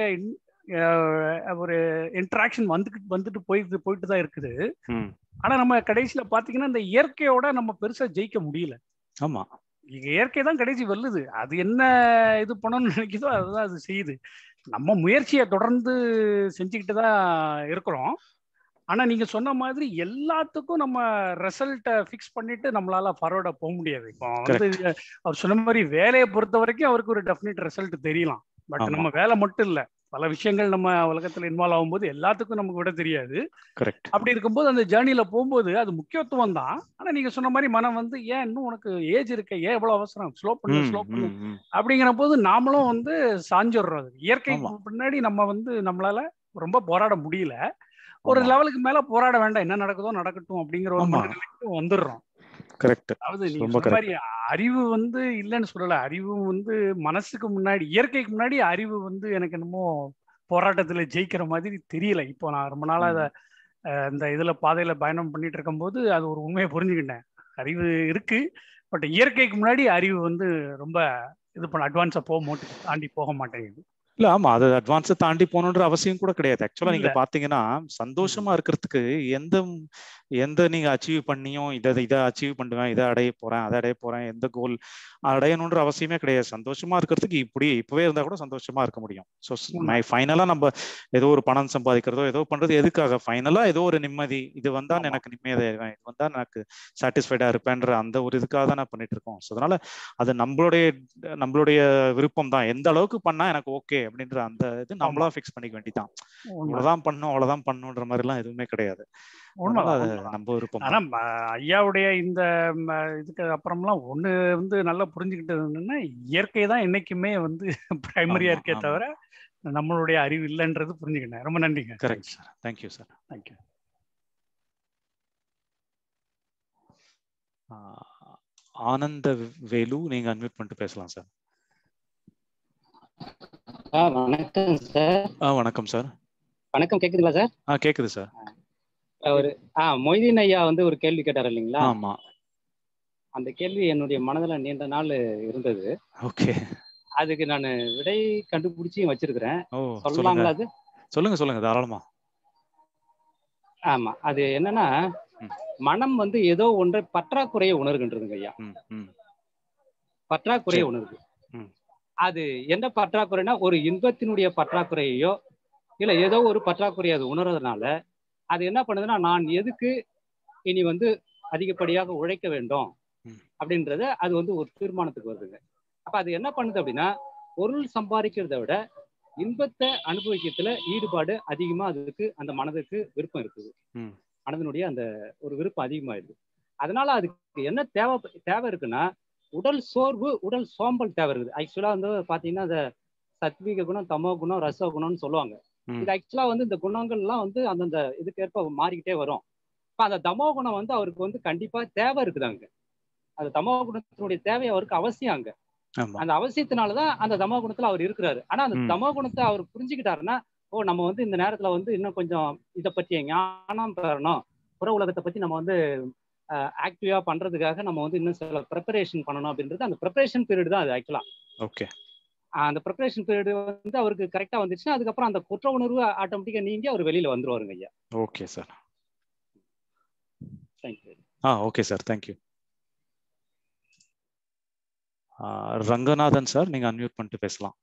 ஒரு இன்டராக்ஷன் வந்துட்டு போயிட்டு தான் இருக்குது. ஆனா நம்ம கடைசியில பாத்தீங்கன்னா இந்த இயற்கையோட நம்ம பெருசா ஜெயிக்க முடியல. ஆமா, இயற்கை தான் கடைசி வெல்லுது. அது என்ன இது பண்ணணும்னு நினைக்குதோ அதுதான் அது செய்யுது. நம்ம முயற்சியை தொடர்ந்து செஞ்சுக்கிட்டு தான் இருக்கிறோம். ஆனா நீங்க சொன்ன மாதிரி எல்லாத்துக்கும் நம்ம ரிசல்ட்டை ஃபிக்ஸ் பண்ணிட்டு நம்மளால ஃபார்வர்டா போக முடியாது. இப்போ வந்து அவர் சொன்ன மாதிரி வேலையை பொறுத்த வரைக்கும் அவருக்கு ஒரு டெஃபினட் ரிசல்ட் தெரியலாம். பட் நம்ம வேலை மட்டும் இல்லை, பல விஷயங்கள் நம்ம உலகத்துல இன்வால்வ் ஆகும்போது எல்லாத்துக்கும் நமக்கு விட தெரியாது. அப்படி இருக்கும்போது அந்த ஜேர்னில போகும்போது அது முக்கியத்துவம் தான். ஆனா நீங்க சொன்ன மாதிரி மனம் வந்து ஏன் இன்னும் உனக்கு ஏஜ் இருக்க, ஏன் எவ்வளவு அவசரம், ஸ்லோ பண்ணு அப்படிங்கிற போது நாமளும் வந்து சாஞ்சிடுறோம். இயற்கை பின்னாடி நம்ம வந்து நம்மளால ரொம்ப போராட முடியல. ஒரு லெவலுக்கு மேல போராட வேண்டாம், என்ன நடக்குதோ நடக்கட்டும் அப்படிங்கிற ஒரு மனநிலைக்கு வந்துடுறோம். அதாவது நீங்க சொன்ன மாதிரி அறிவு வந்து இல்லைன்னு சொல்லல. அறிவு வந்து மனசுக்கு முன்னாடி, இயற்கைக்கு முன்னாடி அறிவு வந்து எனக்கு என்னமோ போராட்டத்துல ஜெயிக்கிற மாதிரி தெரியல. இப்போ நான் ரொம்ப நாளா இந்த இதுல பாதையில பயணம் பண்ணிட்டு இருக்கும் போது அது ஒரு உண்மையை புரிஞ்சுக்கிட்டேன். அறிவு இருக்கு, பட் இயற்கைக்கு முன்னாடி அறிவு வந்து ரொம்ப அட்வான்ஸா தாண்டி போக மாட்டேங்குது. இல்ல, ஆமா, அது அட்வான்ஸை தாண்டி போகணுன்ற அவசியம் கூட கிடையாது. ஆக்சுவலா நீங்க பாத்தீங்கன்னா சந்தோஷமா இருக்கிறதுக்கு எந்த நீங்க அச்சீவ் பண்ணியும் இதை அச்சீவ் பண்ணுவேன், இதை அடைய போறேன், அதை அடைய போறேன், எந்த கோல் அடையணுன்ற அவசியமே கிடையாது. சந்தோஷமா இருக்கிறதுக்கு இப்பவே இருந்தா கூட சந்தோஷமா இருக்க முடியும். ஸோ ஃபைனலா நம்ம ஏதோ ஒரு பணம் சம்பாதிக்கிறதோ ஏதோ பண்றது எதுக்காக? ஃபைனலா ஏதோ ஒரு நிம்மதி, இது வந்தா எனக்கு நிம்மதியா, இது வந்தா எனக்கு சாட்டிஸ்ஃபைடா இருப்பேன்ற அந்த ஒரு இதுக்காக தான் நான் பண்ணிட்டு இருக்கோம். ஸோ அதனால அது நம்மளுடைய விருப்பம் தான். எந்த அளவுக்கு பண்ணா எனக்கு ஓகே அப்படின்ற அந்த இது நம்மளா ஃபிக்ஸ் பண்ணிக்க வேண்டியதான். இவ்வளவுதான் பண்ணுன்ற மாதிரி எல்லாம் எதுவுமே கிடையாது. நம்ம விருப்பம். ஆனா ஐயாவுடைய இந்த இதுக்கு அப்புறம்லாம் ஒண்ணு வந்து நல்லா புரிஞ்சுக்கிட்டதுன்னா, இயற்கை தான் என்னைக்குமே வந்து பிரைமரியா இருக்கே தவிர நம்மளுடைய அறிவு இல்லைன்றது புரிஞ்சுக்கிட்டேன். ரொம்ப நன்றிங்க. Correct sir. Thank you sir. Thank you. Ananda Velu, நீங்க அன்மியூட் பண்ணிட்டு பேசலாம் சார். வணக்கம் சார். வணக்கம் சார். வணக்கம், கேக்குதுங்களா சார்? கேக்குது சார். ஒரு மொய்தீன் ஐயா வந்து ஒரு கேள்வி கேட்டார் இல்லைங்களா? ஆமா. அந்த கேள்வி என்னுடைய மனதுல நீண்ட நாள் இருந்தது. ஓகே. அதுக்கு நான் விடை கண்டுபிடிச்சி வச்சிருக்கிறேன். சொல்லலாங்களா? அது சொல்லுங்க தாராளமா. ஆமா, அது என்னன்னா, மனம் வந்து ஏதோ ஒன்றை பற்றாக்குறையை உணர்கின்றதுங்க ஐயா. பற்றாக்குறையை உணர்வு. அது என்ன பற்றாக்குறைனா, ஒரு இன்பத்தினுடைய பற்றாக்குறையோ இல்ல ஏதோ ஒரு பற்றாக்குறையை அது உணர்றதுனால அது என்ன பண்ணுதுன்னா, நான் எதுக்கு இனி வந்து அதிகப்படியாக உழைக்க வேண்டும் அப்படின்றத அது வந்து ஒரு தீர்மானத்துக்கு வருதுங்க. அப்ப அது என்ன பண்ணுது அப்படின்னா, பொருள் சம்பாதிக்கிறத விட இன்பத்தை அனுபவிக்கிறதுல ஈடுபாடு அதிகமா அதுக்கு, அந்த மனதுக்கு விருப்பம் இருக்குது. மனதினுடைய அந்த ஒரு விருப்பம் அதிகமாயிடுது. அதனால அதுக்கு என்ன தேவை இருக்குன்னா, உடல் சோர்வு, உடல் சோம்பல் தேவை இருக்குது. ஆக்சுவலா வந்து பாத்தீங்கன்னா, அந்த சத்வீக குணம், தமோ குணம், ரச குணம்னு சொல்லுவாங்க. இது ஆக்சுவலா வந்து இந்த குணங்கள்லாம் வந்து அந்தந்த இதுக்கேற்ப மாறிக்கிட்டே வரும். இப்ப அந்த தமோ குணம் வந்து அவருக்கு வந்து கண்டிப்பா தேவை இருக்குதாங்க. அந்த தமோ குணத்தினுடைய தேவை அவருக்கு அவசியம். அங்க அந்த அவசியத்தினாலதான் அந்த தமோ குணத்துல அவர் இருக்கிறாரு. ஆனா அந்த தமோ குணத்தை அவர் புரிஞ்சுக்கிட்டாருன்னா, நம்ம வந்து இந்த நேரத்துல வந்து இன்னும் கொஞ்சம் இதை பற்றிய ஞானம் பெறணும், புற உலகத்தை பத்தி நம்ம வந்து ஆக்டிவா பண்றதுக்காக நம்ம வந்து இன்னும் சில ப்ரிப்பரேஷன் பண்ணணும் அப்படின்றது அந்த ப்ரிப்பரேஷன் பீரியட் தான் அது ஆக்சுவலா. ஓகே. அந்த ப்ரிப்பரேஷன் பீரியட் வந்து அவருக்கு கரெக்டா வந்துச்சுன்னா அதுக்கப்புறம் அந்த குற்ற உணர்வு ஆட்டோமேட்டிக்கா நீங்கி அவர் வெளியில வந்துருவாருங்க ஐயா. Okay sir. Thank you. Okay sir, thank you. Ranganathan sir, நீங்க அன்மியூட் பண்ணிட்டு பேசலாம்.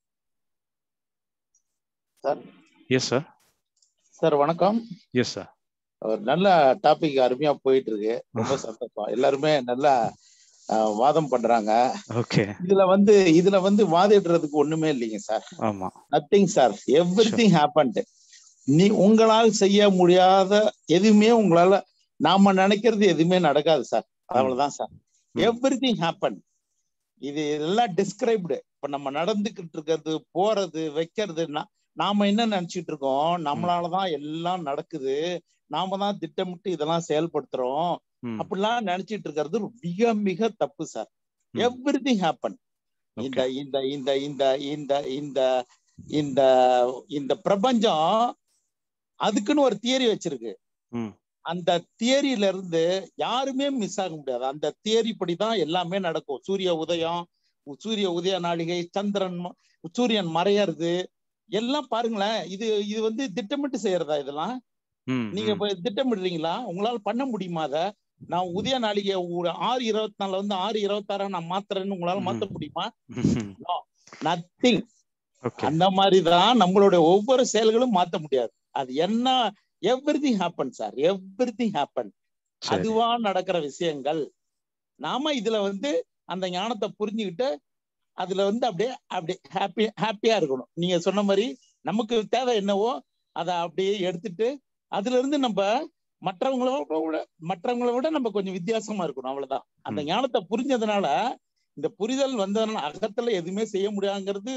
சார். Yes sir. சார் வணக்கம். Yes sir. ஒரு நல்ல டாபிக் அருமையா போயிட்டு இருக்கு, ரொம்ப சந்தோஷம். எல்லாருமே நல்லா வாதம் பண்றாங்க. ஓகே. இதுல வந்து வாதிடுறதுக்கு ஒண்ணுமே இல்லைங்க சார். ஆமா. Nothing sir, everything happened. உங்களால் செய்ய முடியாத எதுவுமே உங்களால, நாம நினைக்கிறது எதுவுமே நடக்காது சார். அவ்வளவுதான் சார். Everything happen. இது எல்லாம் டிஸ்கிரைப்டு. இப்ப நம்ம நடந்துகிட்டு இருக்கிறது, போறது, வைக்கிறதுன்னா நாம என்ன நினைச்சிட்டு இருக்கோம், நம்மளாலதான் எல்லாம் நடக்குது, நாம தான் திட்டமிட்டு இதெல்லாம் செயல்படுத்துறோம் அப்படிலாம் நினைச்சிட்டு இருக்கிறது மிக மிக தப்பு சார். Everything happen. இந்த இந்த இந்த இந்த இந்த இந்த இந்த இந்த பிரபஞ்சம் அதுக்குன்னு ஒரு தியரி வச்சிருக்கு. அந்த தியரியில இருந்து யாருமே மிஸ் ஆக முடியாது. அந்த தியரி படிதான் எல்லாமே நடக்கும். சூரிய உதய நாளிகை, சூரியன் மறையறது எல்லாம் பாருங்களேன். இது வந்து திட்டமிட்டு செய்யறதா? இதெல்லாம் நீங்க திட்டமிடுறீங்களா? உங்களால பண்ண முடியுமா? அத நான் உதய நாளிகை 6:24 வந்து 6:26 நான் மாத்துறேன்னு உங்களால மாத்த முடியுமா? நத்திங். அந்த மாதிரிதான் நம்மளுடைய ஒவ்வொரு செயல்களும் மாத்த முடியாது. அது என்ன? Everything happen sir. Everything happen. அதுவா நடக்கிற விஷயங்கள். நாம இதுல வந்து அந்த ஞானத்தை புரிஞ்சுக்கிட்டு அதுல வந்து அப்படியே ஹாப்பியா இருக்கணும். நீங்க சொன்ன மாதிரி நமக்கு தேவை என்னவோ அதை அப்படியே எடுத்துட்டு அதுல இருந்து நம்ம மற்றவங்களை விட நம்ம கொஞ்சம் வித்தியாசமா இருக்கணும். அவ்வளவுதான். அந்த ஞானத்தை புரிஞ்சதுனால, இந்த புரிதல் வந்ததுனால அகத்துல எதுவுமே செய்ய முடியாதுங்கிறது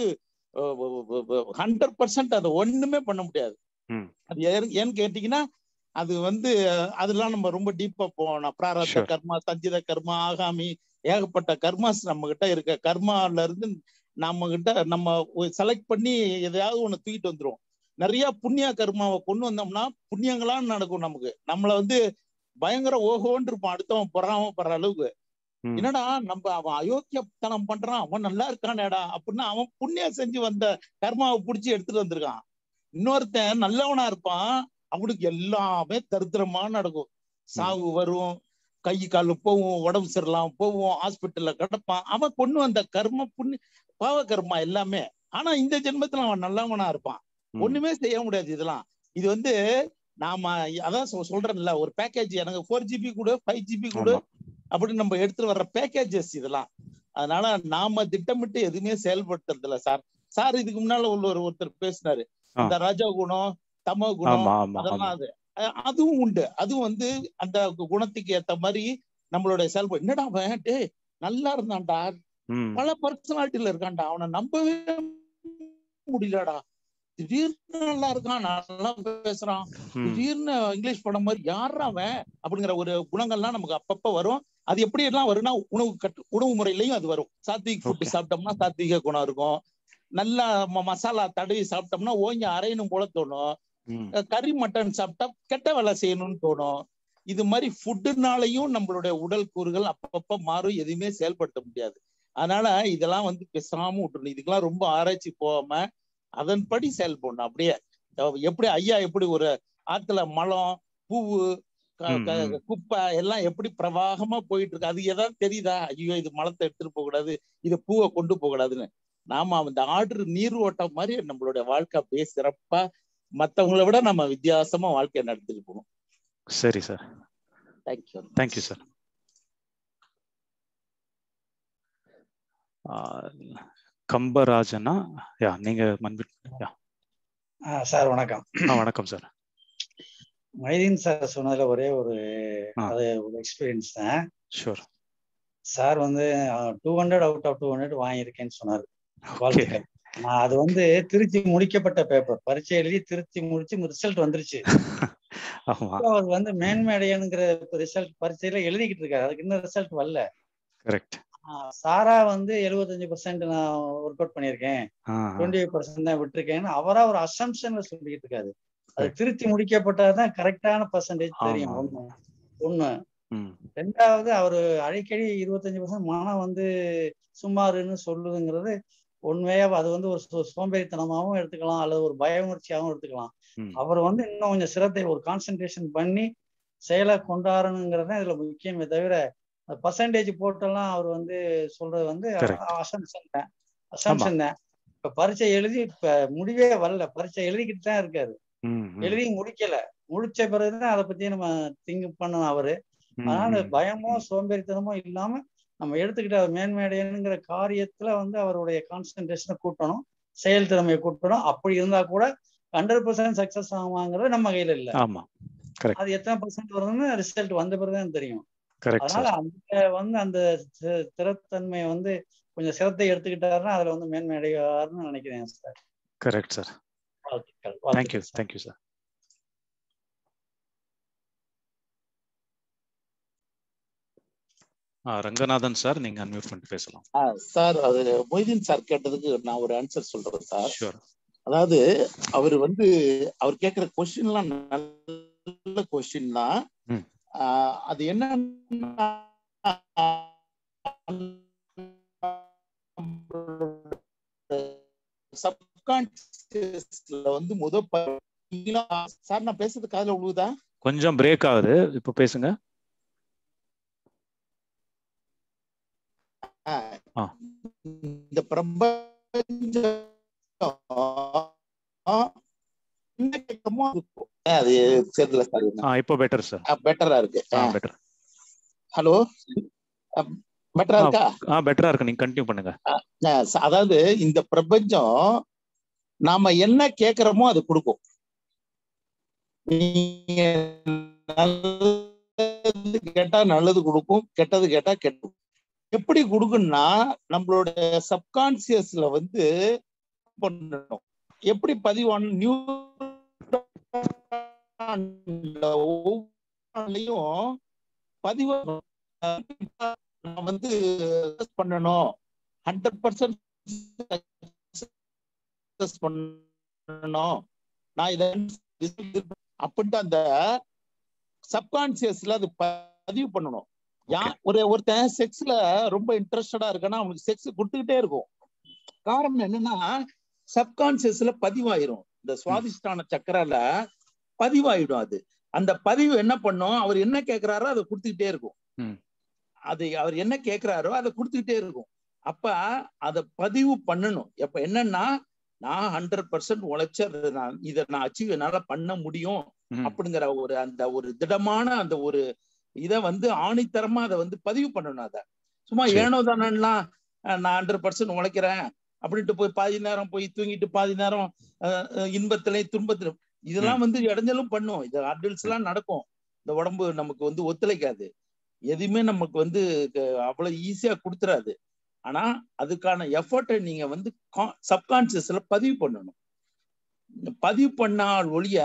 100%. அதை ஒண்ணுமே பண்ண முடியாது. அது ஏன்னு கேட்டீங்கன்னா, அது வந்து அதெல்லாம் நம்ம ரொம்ப டீப்பா போனோம். பிராரத்த கர்மா, சஞ்சித கர்மா, ஆகாமி, ஏகப்பட்ட கர்மாஸ் நம்ம கிட்ட இருக்க. கர்மால இருந்து நம்ம செலக்ட் பண்ணி எதையாவது ஒண்ணு தூக்கிட்டு வந்துரும். நிறைய புண்ணிய கர்மாவை கொண்டு வந்தோம்னா புண்ணியங்களான்னு நடக்கும் நமக்கு. நம்மள வந்து பயங்கர ஓஹோன்னு இருப்பான் அடுத்தவன் பொறாமப்படுற அளவுக்கு. என்னடா நம்ம அவன் அயோக்கியத்தனம் பண்றான், அவன் நல்லா இருக்கானேடா அப்படின்னா அவன் புண்ணியம் செஞ்சு வந்த கர்மாவை புடிச்சு எடுத்துட்டு வந்திருக்கான். இன்னொருத்தன் நல்லவனா இருப்பான், அவனுக்கு எல்லாமே தரித்திரமா நடக்கும். சாவு வரும், கை கால் போவும், உடம்பு சரியில்லாம போவும், ஹாஸ்பிட்டல்ல கிடப்பான். அவன் கொண்டு வந்த கர்ம புண்ணிய பாவ கர்மா எல்லாமே. ஆனா இந்த ஜென்மத்துல அவன் நல்லவனா இருப்பான். ஒண்ணுமே செய்ய முடியாது. இதெல்லாம் இது வந்து நாம அதான் சொல்றேன்ல, ஒரு பேக்கேஜ். எனக்கு 4GB கூட 5GB கூட அப்படின்னு நம்ம எடுத்துட்டு வர்ற பேக்கேஜஸ் இதெல்லாம். அதனால நாம திட்டமிட்டு எதுவுமே செயல்படுத்துறது இல்ல சார். சார் இதுக்கு முன்னால ஒருத்தர் பேசினாரு, அந்த ரஜ குணம், தமோ குணம், அதெல்லாம் அதுவும் உண்டு. அதுவும் வந்து அந்த குணத்துக்கு ஏத்த மாதிரி நம்மளுடைய செயல்பாடு. என்னடா அவன் டே நல்லா இருந்தான்டா, பல பர்சனாலிட்டியில இருக்கான்டா, அவனை நம்பவே முடியலடா, திடீர்னு நல்லா இருக்கான், நல்லா பேசுறான், திடீர்னு இங்கிலீஷ் படம் மாதிரி யாரா அவன் அப்படிங்கிற ஒரு குணங்கள்லாம் நமக்கு அப்பப்ப வரும். அது எப்படி எல்லாம் வரும்னா உணவு முறையிலையும் அது வரும். சாத்விக் ஃபுட் சாப்பிட்டோம்னா சாத்விக குணம் இருக்கும். நல்லா மசாலா தடவி சாப்பிட்டோம்னா ஓங்கி அரையணும் போல தோணும். கறி மட்டன் சாப்பிட்டா கெட்ட வேலை செய்யணும்னு தோணும். இது மாதிரி ஃபுட்டுனாலையும் நம்மளுடைய உடல் கூறுகள் அப்பப்ப மாறும். எதுவுமே செயல்படுத்த முடியாது. அதனால இதெல்லாம் வந்து பேசாம விட்டுறணும். இதுக்கெல்லாம் ரொம்ப ஆராய்ச்சி போகாம அதன்படி செயல்படணும். அப்படியே எப்படி ஐயா எப்படி ஒரு ஆத்துல மலம், பூவு, குப்பை எல்லாம் எப்படி பிரவாகமா போயிட்டு இருக்கு, அது ஏதாவது தெரியுதா? ஐயோ இது மலத்தை எடுத்துட்டு போக கூடாது, இது பூவை கொண்டு போக கூடாதுன்னு. நாம அந்த ஆற்று நீர் ஓட்டம் மாதிரி நம்மளுடைய வாழ்க்கை அப்படியே சிறப்பா மற்றவங்களை விட நம்ம வித்தியாசமா வாழ்க்கையை நடத்திட்டு போகணும். சரி சார், தேங்க்யூ. Thank you sir. கம்பராஜனா, நீங்க சார் வணக்கம். வணக்கம் சார். மைதீன் சார் சொன்னதுல ஒரே ஒரு எக்ஸ்பீரியன்ஸ் தான். ஷூர். சார் வந்து 200 அவுட் ஆஃப் 200 வாங்கியிருக்கேன்னு சொன்னாரு. வாழ்த்துக்கள். நான் அது வந்து திருச்சி முடிக்கப்பட்ட பேப்பர், பரீட்சை எழுதி திருச்சி முடிச்சு ரிசல்ட் வந்துருச்சு. அவர் வந்து மேன்மேடையனுங்கிற ரிசல்ட் பரீட்சையில எழுதிக்கிட்டு இருக்காரு, அதுக்கு இன்னும் ரிசல்ட் வரல. கரெக்ட். சாரா வந்து 75% நான் ஒர்க் அவுட் பண்ணியிருக்கேன், 20% தான் விட்டுருக்கேன்னு அவரா ஒரு அசம்ஷன்ல சொல்லிக்கிட்டு இருக்காரு. அது திருத்தி முடிக்கப்பட்டதான் கரெக்டான பர்சன்டேஜ் தெரியும். ஒண்ணு. ரெண்டாவது, அவரு அடிக்கடி 25% மனம் வந்து சுமாருன்னு சொல்லுதுங்கிறது உண்மையா அது வந்து ஒரு சோம்பேறித்தனமாகவும் எடுத்துக்கலாம், அல்லது ஒரு பயமுணர்ச்சியாகவும் எடுத்துக்கலாம். அவர் வந்து இன்னும் கொஞ்சம் சிரத்தை, ஒரு கான்சென்ட்ரேஷன் பண்ணி செயலை கொண்டாடணுங்கிறது இதுல முக்கியமே தவிர பர்சன்டேஜ் போட்டெல்லாம் அவர் வந்து சொல்றது வந்து அசம்ஷன் தான். இப்ப பரீட்சை எழுதி இப்ப முடிவே வரல, பரீட்சை எழுதிக்கிட்டு தான் இருக்காரு, எழுதி முடிக்கல. முடிச்ச பிறகுதான் அதை பத்தி நம்ம திங்க் பண்ணணும் அவரு. அதனால பயமோ சோம்பேறித்தனமோ இல்லாம நம்ம எடுத்துக்கிட்ட மேன்மேடையனுங்கிற காரியத்துல வந்து அவருடைய கான்சென்ட்ரேஷனை கூட்டணும், செயல் திறமையை கூட்டணும். அப்படி இருந்தா கூட 100% சக்சஸ் ஆகுமாங்கிறது நம்ம கையில இல்ல. அது எத்தனை % வருதுன்னு ரிசல்ட் வந்த பிறகுதான் தெரியும். அதனால அந்த திறத்தன்மையை வந்து கொஞ்சம் சிரத்தை எடுத்துக்கிட்டாருன்னா அதுல வந்து மேன்மை அடைவார்னு நினைக்கிறேன் sir. Correct sir. Thank you sir. Ranganathan sir, நீங்க அன்மியூட் பண்ணிட்டு பேசலாம். சார், அது மொய்தீன் சார் கேட்டதுக்கு நான் ஒரு ஆன்சர் சொல்றேன் சார். அதாவது அவர் வந்து அவர் கேட்கிற கொஸ்டின்லாம் நல்ல கொஸ்டின் தான். அது என்ன சப்கான்ஷியஸ்ல வந்து சார் நான் பேசுறது காதுல விழுவுதா? கொஞ்சம் பிரேக் ஆகுது, இப்ப பேசுங்க. இந்த பிரபஞ்சம் அது தெரியல சார். இப்போ பெட்டர் சார், பெட்டரா இருக்கு. ஹலோ, பெட்டரா இருக்கா? பெட்டரா இருக்கு, நீங்க கண்டினியூ பண்ணுங்க. அதாவது இந்த பிரபஞ்சம் நாம என்ன கேக்குறோமோ அது கொடுக்கும். நீங்க நல்லது கேட்டா நல்லது கொடுக்கும், கெட்டது கேட்டா கெட்டது. எப்படி கொடுக்குன்னா நம்மளோட சப்கான்சியஸ்ல வந்து பண்ணணும். எப்படி பதிவான ஒவ்வொன்றையும் பதிவு வந்து பண்ணணும், 100% பண்ணணும். நான் இதை அப்படின்ட்டு அந்த சப்கான்சியஸ்ல அது பதிவு பண்ணணும். ஒருத்தன் செக்ஸ்ல ரொம்ப இன்ட்ரெஸ்டடா இருக்கனா அவனுக்கு செக்ஸ் கொடுத்துக்கிட்டே இருக்கும். காரணம் என்னன்னா சப்கான்சியஸ்ல பதிவாயிரும். இந்த சுவாதிஷ்டான சக்கரால பதிவாயிடும். அது அந்த பதிவு என்ன பண்ணும், அவர் என்ன கேட்கிறாரோ அதை கொடுத்துக்கிட்டே இருக்கும். அது அவர் என்ன கேட்கிறாரோ அதை கொடுத்துக்கிட்டே இருக்கும். அப்ப அதை பதிவு பண்ணணும். எப்ப என்னன்னா நான் 100% உழைச்ச இதை நான் அச்சீவ் என்னால பண்ண முடியும் அப்படிங்கிற ஒரு திடமான அந்த ஒரு இதை வந்து ஆணித்தரமா அதை வந்து பதிவு பண்ணணும். அதை சும்மா ஏனோ தானேலாம் நான் 100% உழைக்கிறேன் அப்படின்ட்டு போய் பாதி நேரம் போய் தூங்கிட்டு பாதி நேரம் இன்பத்திலையும் துன்பத்திலும் இதெல்லாம் வந்து இடைஞ்சலும் பண்ணும். இது அடல்ட்ஸ் எல்லாம் நடக்கும். இந்த உடம்பு நமக்கு வந்து ஒத்துழைக்காது, எதுவுமே நமக்கு வந்து அவ்வளவு ஈஸியா கொடுத்துறாது. ஆனா அதுக்கான எஃபர்ட்டை நீங்க வந்து சப்கான்சியஸ்ல பதிவு பண்ணணும். பதிவு பண்ணால் ஒழிய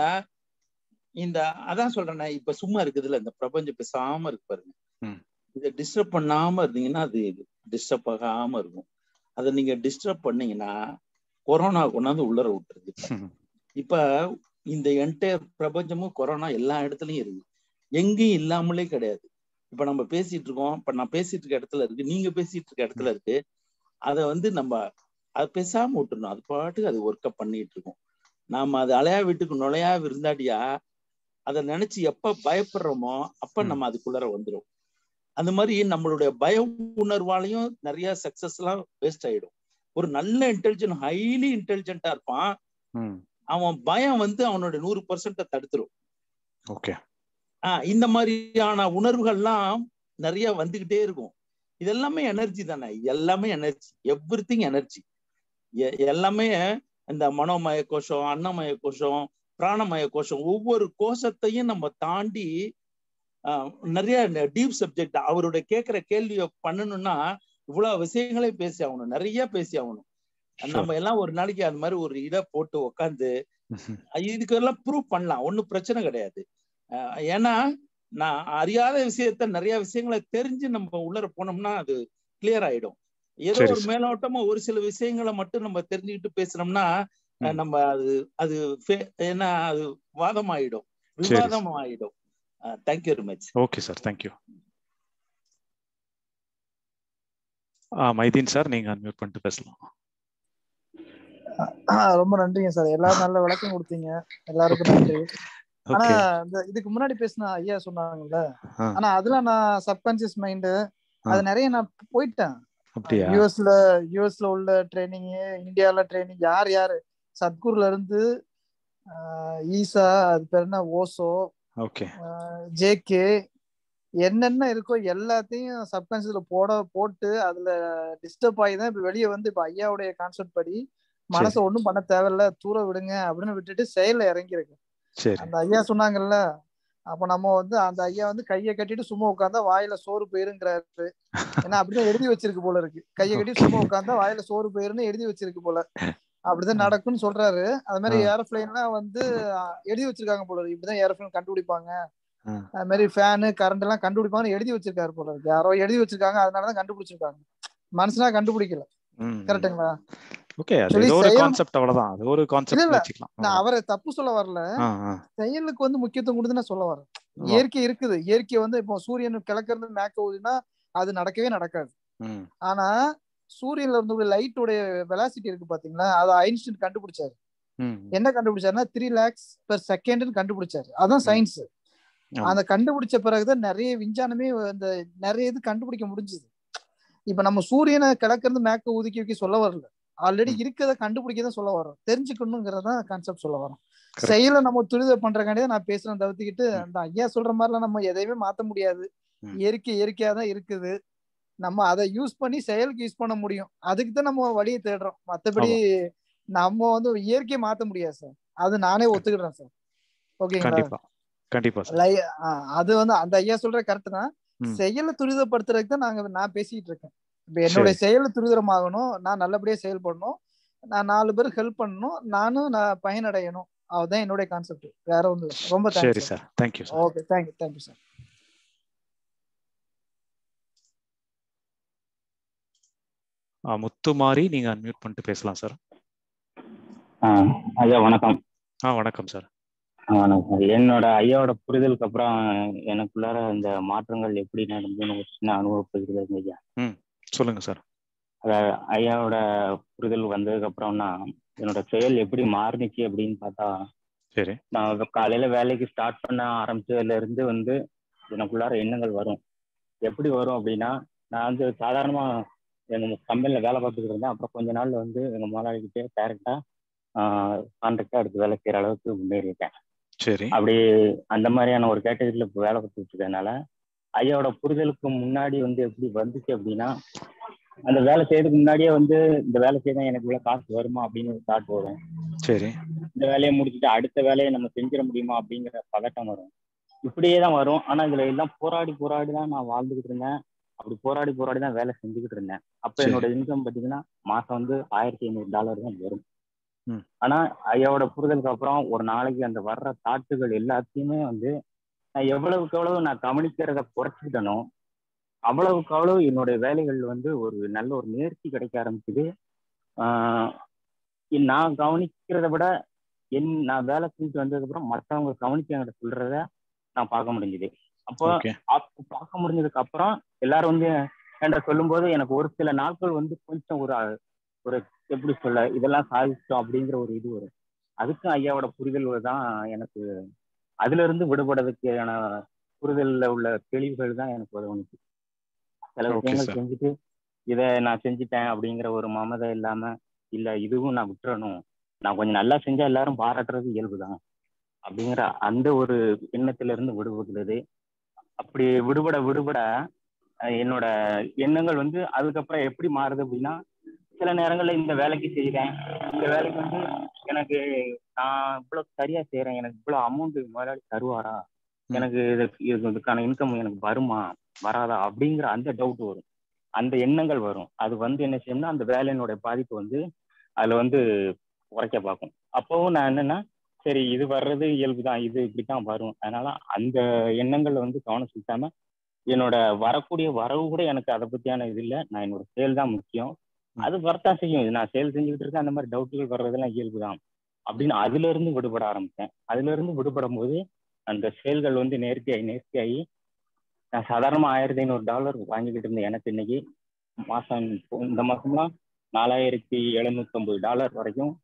இந்த அதான் சொல்றேன், இப்ப சும்மா இருக்குதுல்ல இந்த பிரபஞ்சம் பேசாம இருக்கு பாருங்க, இதை டிஸ்டர்ப் பண்ணாம இருந்தீங்கன்னா அது டிஸ்டர்ப் ஆகாம இருக்கும். அதை நீங்க டிஸ்டர்ப் பண்ணீங்கன்னா கொரோனா கொண்டாந்து உள்ளர விட்டுருது. இப்ப இந்த என்டையர் பிரபஞ்சமும் கொரோனா எல்லா இடத்துலயும் இருக்கு, எங்கேயும் இல்லாமலே கிடையாது. இப்ப நம்ம பேசிட்டு இருக்கோம், இப்ப நான் பேசிட்டு இருக்க இடத்துல இருக்கு, நீங்க பேசிட்டு இருக்க இடத்துல இருக்கு. அதை வந்து நம்ம அதை பேசாம விட்டுருணும், அது பாட்டுக்கு அது ஒர்க் அப் பண்ணிட்டு இருக்கோம். நாம அது அலையா வீட்டுக்கு நுழையா விருந்தாடியா அதை நினைச்சு எப்ப பயப்படுறோமோ அப்ப நம்ம அதுக்குள்ளார வந்துடும். அந்த மாதிரி நம்மளுடைய பய உணர்வாலையும் நிறைய சக்சஸ் எல்லாம் வேஸ்ட் ஆயிடும். ஒரு நல்ல இன்டெலிஜென்ட், ஹைலி இன்டெலிஜென்ட்டா இருப்பான், அவன் பயம் வந்து அவனோட 100% தடுத்துரும். ஓகே. இந்த மாதிரியான உணர்வுகள்லாம் நிறைய வந்துகிட்டே இருக்கும். இதெல்லாமே எனர்ஜி தானே, எல்லாமே எனர்ஜி, எவ்ரிதிங் எனர்ஜி. எல்லாமே இந்த மனோமய கோஷம், அன்னமய கோஷம், பிராணமய கோஷம், ஒவ்வொரு கோஷத்தையும் நம்ம தாண்டி நிறைய டீப் சப்ஜெக்ட். அவருடைய கேட்கிற கேள்வியை பண்ணணும்னா இவ்வளவு விஷயங்களே பேசி ஆகணும், நிறைய பேசி ஆகணும். நம்ம எல்லாம் ஒரு நாளைக்கு அது மாதிரி ஒரு இதை போட்டு உக்காந்து இதுக்கெல்லாம் ப்ரூவ் பண்ணலாம், ஒன்னும் பிரச்சனை கிடையாது. ஏன்னா நான் அறியாத விஷயத்த நிறைய விஷயங்களை தெரிஞ்சு நம்ம உள்ளர போனோம்னா அது கிளியர் ஆயிடும். ஏதோ ஒரு மேலோட்டமா ஒரு சில விஷயங்களை மட்டும் நம்ம தெரிஞ்சுக்கிட்டு பேசுனோம்னா நம்ம அது ஏன்னா அது வாதம் ஆயிடும், விவாதம் ஆயிடும். Thank you very much. Okay sir, thank you. Maideen sir, நீங்க அன்மியூட் பண்ணிட்டு பேசலாம். ரொம்ப நன்றிங்க சார், எல்லாரும் நல்ல விளக்கம் கொடுத்தீங்க, எல்லாருக்கும் நன்றி. ஆனா இதுக்கு முன்னாடி பேசின ஐயா சொன்னாங்கல்ல, ஆனா அதெல்லாம் நான் சப்கான்சியஸ் மைண்டு அது நிறைய நான் போயிட்டேன். யூஎஸ்ல உள்ள ட்ரைனிங், இந்தியால ட்ரைனிங், யாரு சத்குருல இருந்து ஈசா, அது பேர் என்ன, ஓசோ, ஜேகே, என்னென்ன இருக்கோ எல்லாத்தையும் சப்கான்சியஸ்ல போட்டு அதுல டிஸ்டர்ப் ஆகி தான் இப்ப வெளியே வந்து இப்ப ஐயாவுடைய கான்செப்ட் படி மனசை ஒண்ணும் பண்ண தேவையில்ல, தூர விடுங்க அப்படின்னு விட்டுட்டு செயல்ல இறங்கிருக்கு. அந்த ஐயா சொன்னாங்கல்ல, அப்ப நம்ம வந்து அந்த ஐயா வந்து கையை கட்டிட்டு சும்மா உட்காந்தா வாயில சோறு போயிருங்கிறாரு. ஏன்னா அப்படிதான் எழுதி வச்சிருக்கு போல இருக்கு, கையை கட்டி சும்மா உட்காந்தா வாயில சோறு போயிருன்னு எழுதி வச்சிருக்கு போல, அப்படிதான் நடக்கும்னு சொல்றாரு. அது மாதிரி ஏரோப்ளைன்லாம் வந்து எழுதி வச்சிருக்காங்க போல இருக்கு, இப்படிதான் ஏரோப்ளைன் கண்டுபிடிப்பாங்க, அது மாதிரி ஃபேனு கரண்ட் எல்லாம் கண்டுபிடிப்பாங்கன்னு எழுதி வச்சிருக்காரு போல இருக்கு. யாரோ எழுதி வச்சிருக்காங்க, அதனாலதான் கண்டுபிடிச்சிருக்காங்க, மனுஷனா கண்டுபிடிக்கல. கரெக்டுங்களா? நான் அவரை தப்பு சொல்ல வரல, செயலுக்கு வந்து முக்கியத்துவம் கொடுத்து நான் சொல்ல வரேன். இயற்கை இருக்குது, இயற்கை வந்து இப்போ சூரியன் கிழக்கிறது மேக்க போகுதுன்னா அது நடக்கவே நடக்காது. ஆனா சூரியன்ல இருந்து லைட்டோடைய வெலாசிட்டி இருக்கு பாத்தீங்களா, அது ஐன்ஸ்டீன் கண்டுபிடிச்சாரு. என்ன கண்டுபிடிச்சாருன்னா 3 lakhs per second கண்டுபிடிச்சாரு. அதான் சயின்ஸ். அந்த கண்டுபிடிச்ச பிறகுதான் நிறைய விஞ்ஞானமே அந்த நிறைய இது கண்டுபிடிக்க முடிஞ்சது. இப்ப நம்ம சூரியனை கிழக்கிறது மேக்க ஒதுக்கி வைக்க சொல்ல வரல, ஆல்ரெடி இருக்கிறத கண்டுபிடிக்கதான் சொல்ல வரோம், தெரிஞ்சுக்கணுங்கிறதான் கான்செப்ட் சொல்ல வரோம். செயலை நம்ம துரித பண்றக்காண்டியே நான் பேசுறேன் தவிர்த்துக்கிட்டு அந்த ஐயா சொல்ற மாதிரிலாம் நம்ம எதையுமே மாத்த முடியாது. இயற்கை இயற்கையா தான் இருக்குது, நம்ம அதை யூஸ் பண்ணி செயலுக்கு யூஸ் பண்ண முடியும், அதுக்கு தான் நம்ம வழியை தேடுறோம். மற்றபடி நம்ம வந்து இயற்கையை மாத்த முடியாது சார், அது நானே ஒத்துக்கிடுறேன் சார். ஓகேங்களா? கண்டிப்பா. அது வந்து அந்த ஐயா சொல்ற கரெக்ட் தான். செயலை துரிதப்படுத்துறதுக்கு தான் நான் பேசிட்டு இருக்கேன். இப்ப என்னுடைய செயலை துரிதமாகணும், நான் நல்லபடியா செயல்படணும், நான் 4 பேருக்கு ஹெல்ப் பண்ணணும், நான் பயனடையணும், அதுதான் என்னுடைய கான்செப்ட், வேற ஒன்றும் இல்லை. ரொம்ப thanks sir. Thank you. Okay, thank you sir. Muthumari, நீங்க அன்மியூட் பண்ணிட்டு பேசலாம் சார். ஐயா வணக்கம். வணக்கம் சார். வணக்கம். என்னோட ஐயாவோட புரிதலுக்கு அப்புறம் எனக்குள்ளார இந்த மாற்றங்கள் எப்படி நடந்துன்னு ஒரு சின்ன அனுபவப்படுகிறது ஐயா. சொல்லுங்க சார். அதாவது ஐயாவோட புரிதல் வந்ததுக்கு அப்புறம்னா என்னோட செயல் எப்படி மாறுனுச்சு அப்படின்னு பார்த்தா, சரி, நான் காலையில வேலைக்கு ஸ்டார்ட் பண்ண ஆரம்பிச்சதுல இருந்து வந்து எனக்குள்ளார எண்ணங்கள் வரும். எப்படி வரும் அப்படின்னா, நான் வந்து சாதாரணமா எங்க கம்பெனில வேலை பார்த்துக்கிட்டு இருந்தேன். அப்புறம் கொஞ்ச நாள்ல வந்து எங்க முதலாளிகிட்டே டைரக்டா கான்ட்ராக்டா எடுத்து வேலை செய்யற அளவுக்கு முன்னேறிட்டேன். சரி, அப்படி அந்த மாதிரியான ஒரு கேட்டகரியில இப்போ வேலை பார்த்துட்டு இருக்கனால ஐயாவோட புரிதலுக்கு முன்னாடி வந்து எப்படி வந்துச்சு அப்படின்னா, அந்த வேலை செய்யறதுக்கு முன்னாடியே வந்து இந்த வேலை செய்தா எனக்கு இவ்வளவு காசு வருமா அப்படின்னு ஒரு தாட் வரும். சரி, இந்த வேலையை முடிச்சுட்டு அடுத்த வேலையை நம்ம செஞ்சிட முடியுமா அப்படிங்கிற பதட்டம் வரும். இப்படியே தான் வரும். ஆனா இதுல எல்லாம் போராடி தான் நான் வாழ்ந்துகிட்டு இருந்தேன். அப்படி போராடி தான் வேலை செஞ்சுக்கிட்டு இருந்தேன். அப்ப என்னோட இன்கம் பார்த்தீங்கன்னா மாசம் வந்து $1500 தான் வரும். ஆனா ஐயாவோட புரிதலுக்கு அப்புறம் ஒரு நாளைக்கு அந்த வர்ற தாட்டுகள் எல்லாத்தையுமே வந்து நான் எவ்வளவுக்கு எவ்வளவு நான் கவனிக்கிறத குறைச்சிக்கிட்டனோ அவ்வளவுக்கு அவ்வளவு என்னுடைய வேலைகள் வந்து ஒரு நல்ல ஒரு நேர்த்தி கிடைக்க ஆரம்பிச்சுது. நான் கவனிக்கிறத விட நான் வேலை செஞ்சுட்டு வந்ததுக்கு அப்புறம் மற்றவங்க கவனிச்சு என்கிட்ட சொல்றத நான் பார்க்க முடிஞ்சுது. அப்போ பார்க்க முடிஞ்சதுக்கு அப்புறம் எல்லாரும் வந்து என்கிட்ட சொல்லும் போது எனக்கு ஒரு சில நாட்கள் வந்து கொஞ்சம் ஒரு எப்படி சொல்ல, இதெல்லாம் சாதிச்சிட்டோம் அப்படிங்கிற ஒரு இது வரும். அதுக்கும் ஐயாவோட புரிதல் தான் எனக்கு அதுல இருந்து விடுபடுறதுக்கான புரிதல்ல உள்ள தெளிவுகள் தான் எனக்கு உதவுச்சு. சில விஷயங்கள் செஞ்சுட்டு இதை நான் செஞ்சுட்டேன் அப்படிங்கிற ஒரு மமதை இல்லாம, இல்ல இதுவும் நான் விட்டுறணும், நான் கொஞ்சம் நல்லா செஞ்சா எல்லாரும் பாராட்டுறது இயல்புதான் அப்படிங்கிற அந்த ஒரு எண்ணத்துல இருந்து விடுபடுறது. அப்படி விடுபட என்னோட எண்ணங்கள் வந்து அதுக்கப்புறம் எப்படி மாறுது அப்படின்னா, சில நேரங்கள்ல இந்த வேலைக்கு செய்யறேன், இந்த வேலைக்கு வந்து எனக்கு நான் இவ்வளவு சரியா செய்யறேன், எனக்கு இவ்வளவு அமௌண்ட் முதலாளி தருவாரா, எனக்கு இதுக்கான இன்கம் எனக்கு வருமா வராதா அப்படிங்கிற அந்த டவுட் வரும், அந்த எண்ணங்கள் வரும். அது வந்து என்ன செய்யணும்னா அந்த வேலையினுடைய பாதிப்பு வந்து அதுல வந்து குறைக்க பார்க்கும். அப்பவும் நான் என்னன்னா, சரி இது வர்றது இயல்புதான், இது இப்படித்தான் வரும், அதனால அந்த எண்ணங்கள்ல வந்து கவனம் செலுத்தாம என்னோட வரக்கூடிய வரவு கூட எனக்கு அதை பத்தியான இது இல்லை, நான் என்னோட செயல் தான் முக்கியம், அது வரத்தான் செய்யும், இது நான் செயல் செஞ்சுக்கிட்டு இருக்கேன், அந்த மாதிரி டவுட்டுகள் வர்றதெல்லாம் இயல்புதான் அப்படின்னு அதுல இருந்து விடுபட ஆரம்பிச்சேன். அதுல இருந்து விடுபடும் போது அந்த செயல்கள் வந்து நேர்த்தியாகி நான் சாதாரணமா $1500 வாங்கிக்கிட்டு இருந்தேன். எனக்கு இன்னைக்கு மாசம் இந்த மாசம்லாம் $4750 வரைக்கும்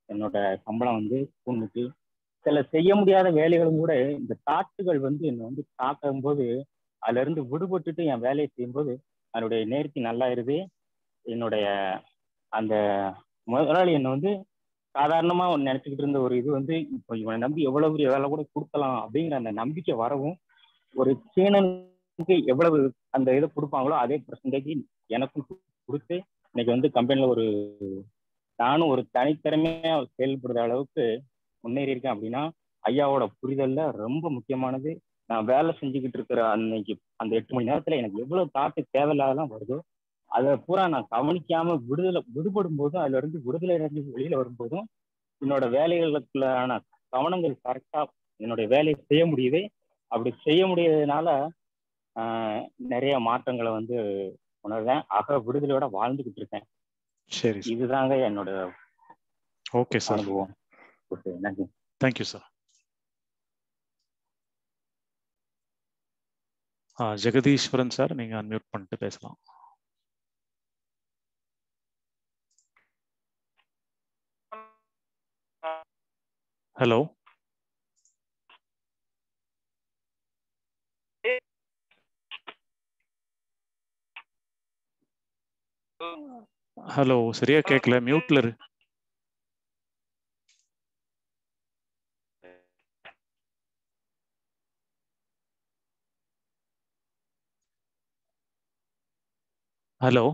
என்னோட சம்பளம் வந்து கூண்டுச்சு. சில செய்ய முடியாத வேலைகளும் கூட இந்த தாட்டுகள் வந்து என்னை வந்து தாக்கும் போது அதுல இருந்து விடுபட்டுட்டு என் வேலையை செய்யும்போது அதனுடைய நேர்த்தி நல்லாயிருது. என்னுடைய அந்த முதலாளி என்னை வந்து சாதாரணமா நினைச்சுக்கிட்டு இருந்த ஒரு இது வந்து இப்போ இவனை நம்பி எவ்வளவு பெரிய வேலை கூட கொடுக்கலாம் அப்படிங்கிற அந்த நம்பிக்கை வரவும், ஒரு சீனனுக்கு எவ்வளவு அந்த இதை கொடுப்பாங்களோ அதே பர்சன்டேஜ் எனக்கும் கொடுத்து இன்னைக்கு வந்து கம்பெனில ஒரு நானும் ஒரு தனித்திறமையா செயல்படுற அளவுக்கு முன்னேறி இருக்கேன். அப்படின்னா ஐயாவோட புரிதல்ல ரொம்ப முக்கியமானது. நான் வேலை செஞ்சுக்கிட்டு இருக்கிற அன்னைக்கு அந்த 8 மணி நேரத்துல எனக்கு எவ்வளவு தாட்டு தேவையில்லாதெல்லாம் வருதோ அதை பூரா நான் கவனிக்காம விடுபடும் போதும் அதுல இருந்து விடுதலை அடைஞ்சு வெளியில வரும்போதும் என்னோட வேலைகளுக்குள்ளான கவனங்கள் கரெக்டா என்னுடைய வேலையை செய்ய முடியுது. அப்படி செய்ய முடியறதுனால நிறைய மாற்றங்களை வந்து உணர்றேன். விடுதலையோட வாழ்ந்துகிட்டு இருக்கேன். சரி, இதுதாங்க என்னோட ஓகே சார், அனுபவம். ஓகே, நன்றி. Thank you sir. ஜெகதீஸ்வரன் சார், நீங்க அன்மியூட் பண்ணிட்டு பேசலாம். ஹலோ, ஹலோ, சரியா கேட்கல, மியூட்ல இரு. Hello,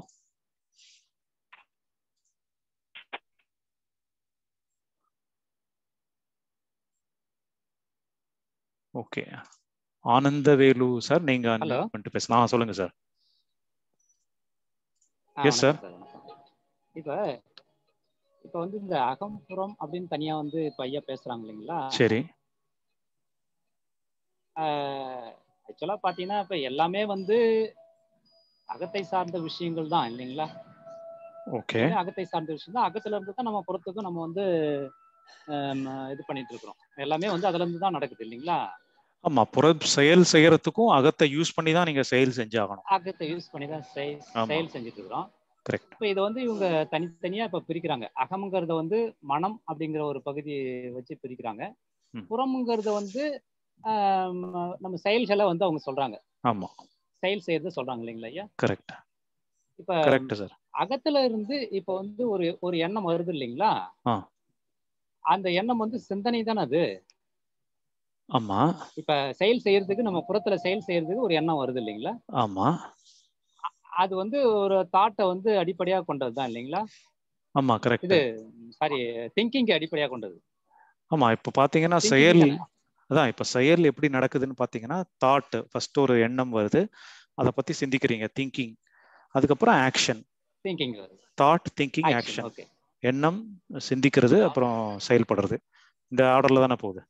okay. ஆனந்தவேலு சார், நீங்க அன்மியூட் பண்ணிட்டு பேசலாம். சொல்லுங்க சார். Yes sir. இப்ப வந்து இந்த அகம்புறம் அப்படின்னு தனியா வந்து இப்ப ஐயா பேசுறாங்க இல்லைங்களா? சரி. ஆக்சுவலா பாத்தீங்கன்னா இப்ப எல்லாமே வந்து அகத்தை சார்ந்த விஷயங்கள் தான் இல்லைங்களா? ஓகே. அகத்தை சார்ந்த விஷயம் தான். அகத்துல இருந்து தான் நம்ம புறத்துக்கும் நம்ம வந்து இது பண்ணிட்டு இருக்கிறோம். எல்லாமே வந்து அதுல இருந்து தான் நடக்குது இல்லைங்களா? ஆமா, புற செயல் செய்யறதுக்கும் அகத்தை யூஸ் பண்ணி தான் நீங்க செயல் செஞ்சாகணும். அகத்தை யூஸ் பண்ணி தான் செயல் செஞ்சுட்டு இருக்கிறோம். கரெக்ட். இப்ப இதை வந்து இவங்க தனித்தனியா இப்ப பிரிக்கிறாங்க. அகம்ங்கிறத வந்து மனம் அப்படிங்கிற ஒரு பகுதியை வச்சு பிரிக்கிறாங்க. புறம்ங்கிறத வந்து நம்ம செயல்களை வந்து அவங்க சொல்றாங்க. ஆமா, செயல் செய்யறது சொல்றாங்க இல்லைங்களா ஐயா? கரெக்ட். இப்ப கரெக்ட் சார். அகத்துல இருந்து இப்ப வந்து ஒரு எண்ணம் வருது இல்லைங்களா? அந்த எண்ணம் வந்து சிந்தனை தானே அது. ஆமா. இப்ப செயல் செய்யறதுக்கு நம்ம புறத்துல செயல் செய்யறதுக்கு ஒரு எண்ணம் வருது இல்லைங்களா? ஆமா. அது வந்து ஒரு தாட்டை வந்து அடிப்படையா கொண்டதுதான் இல்லைங்களா? ஆமா, கரெக்ட். இது சாரி, திங்கிங் அடிப்படையா கொண்டது. ஆமா, இப்ப பாத்தீங்கன்னா செயல் அதான். இப்ப செயல் எப்படி நடக்குதுன்னு பாத்தீங்கன்னா, தாட் ஃபர்ஸ்ட் ஒரு எண்ணம் வருது, அதை பத்தி சிந்திக்கிறீங்க, திங்கிங். அதுக்கப்புறம் action. Thinking, thought, thinking, action. எண்ணம், சிந்திக்கிறது, அப்புறம் செயல்படுறது. இந்த ஆர்டர்ல தானே போகுது.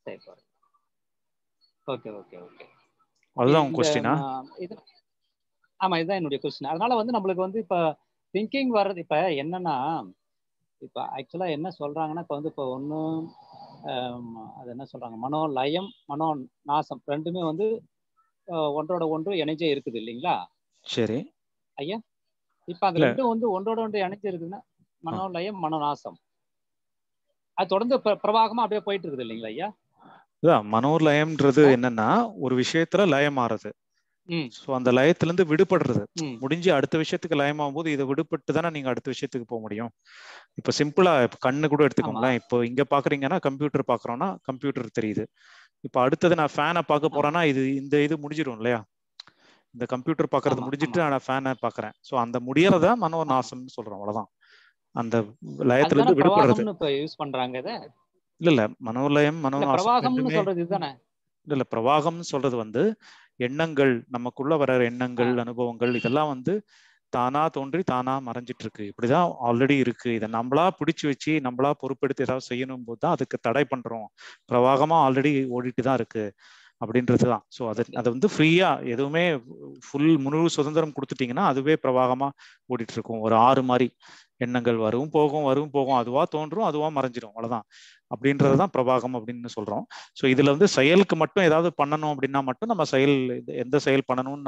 Okay okay okay. அதுதான் உங்க क्वेश्चन-ஆ? ஆமா, இதுதான் என்னுடைய क्वेश्चन. அதனால வந்து நம்மளுக்கு வந்து இப்ப திங்கிங் வர்றது இப்ப என்னன்னா, இப்ப ஆக்சுவலா என்ன சொல்றாங்கன்னா, இப்ப வந்து இப்ப ஒன்னும் அது என்ன சொல்றாங்க, மனோலயம், மனோ நாசம் ரெண்டுமே வந்து ஒன்றோட ஒன்று இணைஞ்சே இருக்குது இல்லைங்களா? சரி ஐயா. இப்ப அது ரெண்டும் வந்து ஒன்றோட ஒன்று இணைஞ்சு இருக்குதுன்னா மனோலயம், மனோநாசம் அது தொடர்ந்து பிரவாகமா அப்படியே போயிட்டு இருக்குது இல்லைங்களா ஐயா? மனோலயம்ன்றது என்னன்னா, ஒரு விஷயத்துல லயம் ஆறது. சோ அந்த லயத்துல இருந்து விடுபடுறது. முடிஞ்சு அடுத்த விஷயத்துக்கு லயமாகும் போது இதை விடுபட்டு தானே நீங்க அடுத்த விஷயத்துக்கு போக முடியும். இப்ப சிம்பிளா இப்ப கண்ணு கூட எடுத்துக்கோங்களேன். இப்போ இங்க பாக்குறீங்கன்னா கம்ப்யூட்டர் பாக்குறோம்னா கம்ப்யூட்டர் தெரியுது. இப்ப அடுத்தது நான் ஃபேனை பார்க்க போறேன்னா இது முடிஞ்சிடும் இல்லையா? இந்த கம்ப்யூட்டர் பாக்குறது முடிஞ்சிட்டு நான் ஃபேனை பாக்குறேன். சோ அந்த முடியறதா மனோநாசம்னு சொல்றோம். அவ்வளவுதான். அந்த லயத்துல இருந்து விடுபடுறது. இல்ல மனோலயம், மனோநாசம் இல்ல பிரவாகம்னு சொல்றது வந்து எண்ணங்கள், நமக்குள்ள வர எண்ணங்கள், அனுபவங்கள் இதெல்லாம் வந்து தானா தோன்றி தானா மறைஞ்சிட்டு இருக்கு. இப்படிதான் ஆல்ரெடி இருக்கு. இதை நம்மளா பிடிச்சு வச்சு நம்மளா பொறுப்பெடுத்து ஏதாவது செய்யணும் போது தான் அதுக்கு தடை பண்றோம். பிரவாகமா ஆல்ரெடி ஓடிட்டு தான் இருக்கு அப்படின்றதுதான். ஸோ அதை வந்து ஃப்ரீயா எதுவுமே முழு சுதந்திரம் கொடுத்துட்டீங்கன்னா அதுவே பிரவாகமா ஓடிட்டு இருக்கும். ஒரு ஆறு மாதிரி எண்ணங்கள் வரும் போகும், அதுவா தோன்றும், அதுவா மறைஞ்சிடும், அவ்வளவுதான். அப்படின்றதுதான் பிரவாகம் அப்படின்னு சொல்றோம். ஸோ இதுல வந்து செயலுக்கு மட்டும் ஏதாவது பண்ணணும் அப்படின்னா மட்டும் நம்ம எந்த செயல் பண்ணணும்னு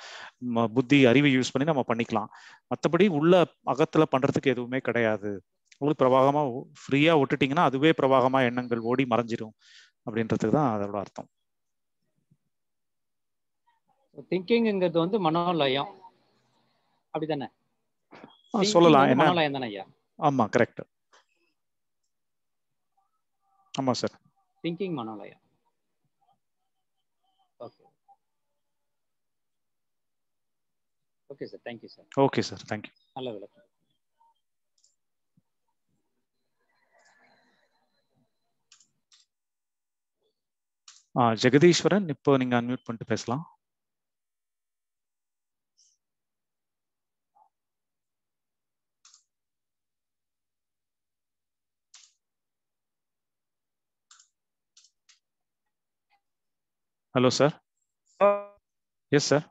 நம்ம புத்தி அறிவை யூஸ் பண்ணி நம்ம பண்ணிக்கலாம். மற்றபடி உள்ள அகத்துல பண்றதுக்கு எதுவுமே கிடையாது உங்களுக்கு பிரவாகமா ஃப்ரீயா விட்டுட்டீங்கன்னா அதுவே பிரவாகமா எண்ணங்கள் ஓடி மறைஞ்சிரும் அப்படின்றதுக்கு தான் அதோட அர்த்தம். திங்கிங்ங்கிறது வந்து மனோலயம் அப்படிதானே? சொல்லலாம். என்ன மனோலயம் தானே ஐயா? ஆமா, கரெக்ட். ஆமா சார், திங்கிங் மனோலயம். Okay okay sir, thank you sir. Okay sir, thank you. நல்ல விளக்கம். ஜெகதீஸ்வரன், இப்போ நீங்க அன்மியூட் பண்ணிட்டு பேசலாம். Hello sir. Yes sir.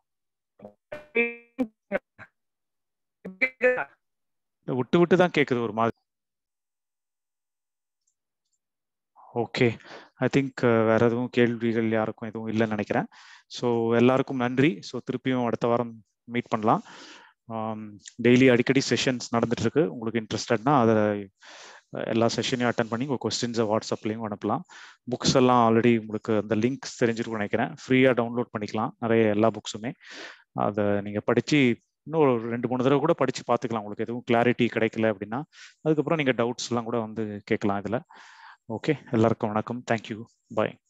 விட்டு விட்டு தான் கேக்குது ஒரு மாதிரி. ஓகே, ஐ திங்க் வேற எதுவும் கேள்விகள் யாருக்கும் எதுவும் இல்லைன்னு நினைக்கிறேன். ஸோ எல்லாருக்கும் நன்றி. ஸோ திருப்பியும் அடுத்த வாரம் மீட் பண்ணலாம். டெய்லி அடிக்கடி செஷன்ஸ் நடந்துட்டு இருக்கு. உங்களுக்கு இன்ட்ரெஸ்டட்னா அதை எல்லா செஷனையும் அட்டன் பண்ணி உங்கள் கொஸ்டின்ஸை வாட்ஸ்அப்லேயும் அனுப்பலாம். புக்ஸ் எல்லாம் ஆல்ரெடி உங்களுக்கு அந்த லிங்க்ஸ் தெரிஞ்சிருக்கும் நினைக்கிறேன். ஃப்ரீயாக டவுன்லோட் பண்ணிக்கலாம் நிறைய எல்லா புக்ஸுமே. அதை நீங்கள் படித்து இன்னும் ஒரு 2-3 தடவை கூட படித்து பார்த்துக்கலாம். உங்களுக்கு எதுவும் கிளாரிட்டி கிடைக்கல அப்படின்னா அதுக்கப்புறம் நீங்கள் டவுட்ஸ்லாம் கூட வந்து கேட்கலாம் இதில். ஓகே, எல்லாருக்கும் வணக்கம். தேங்க்யூ, பாய்.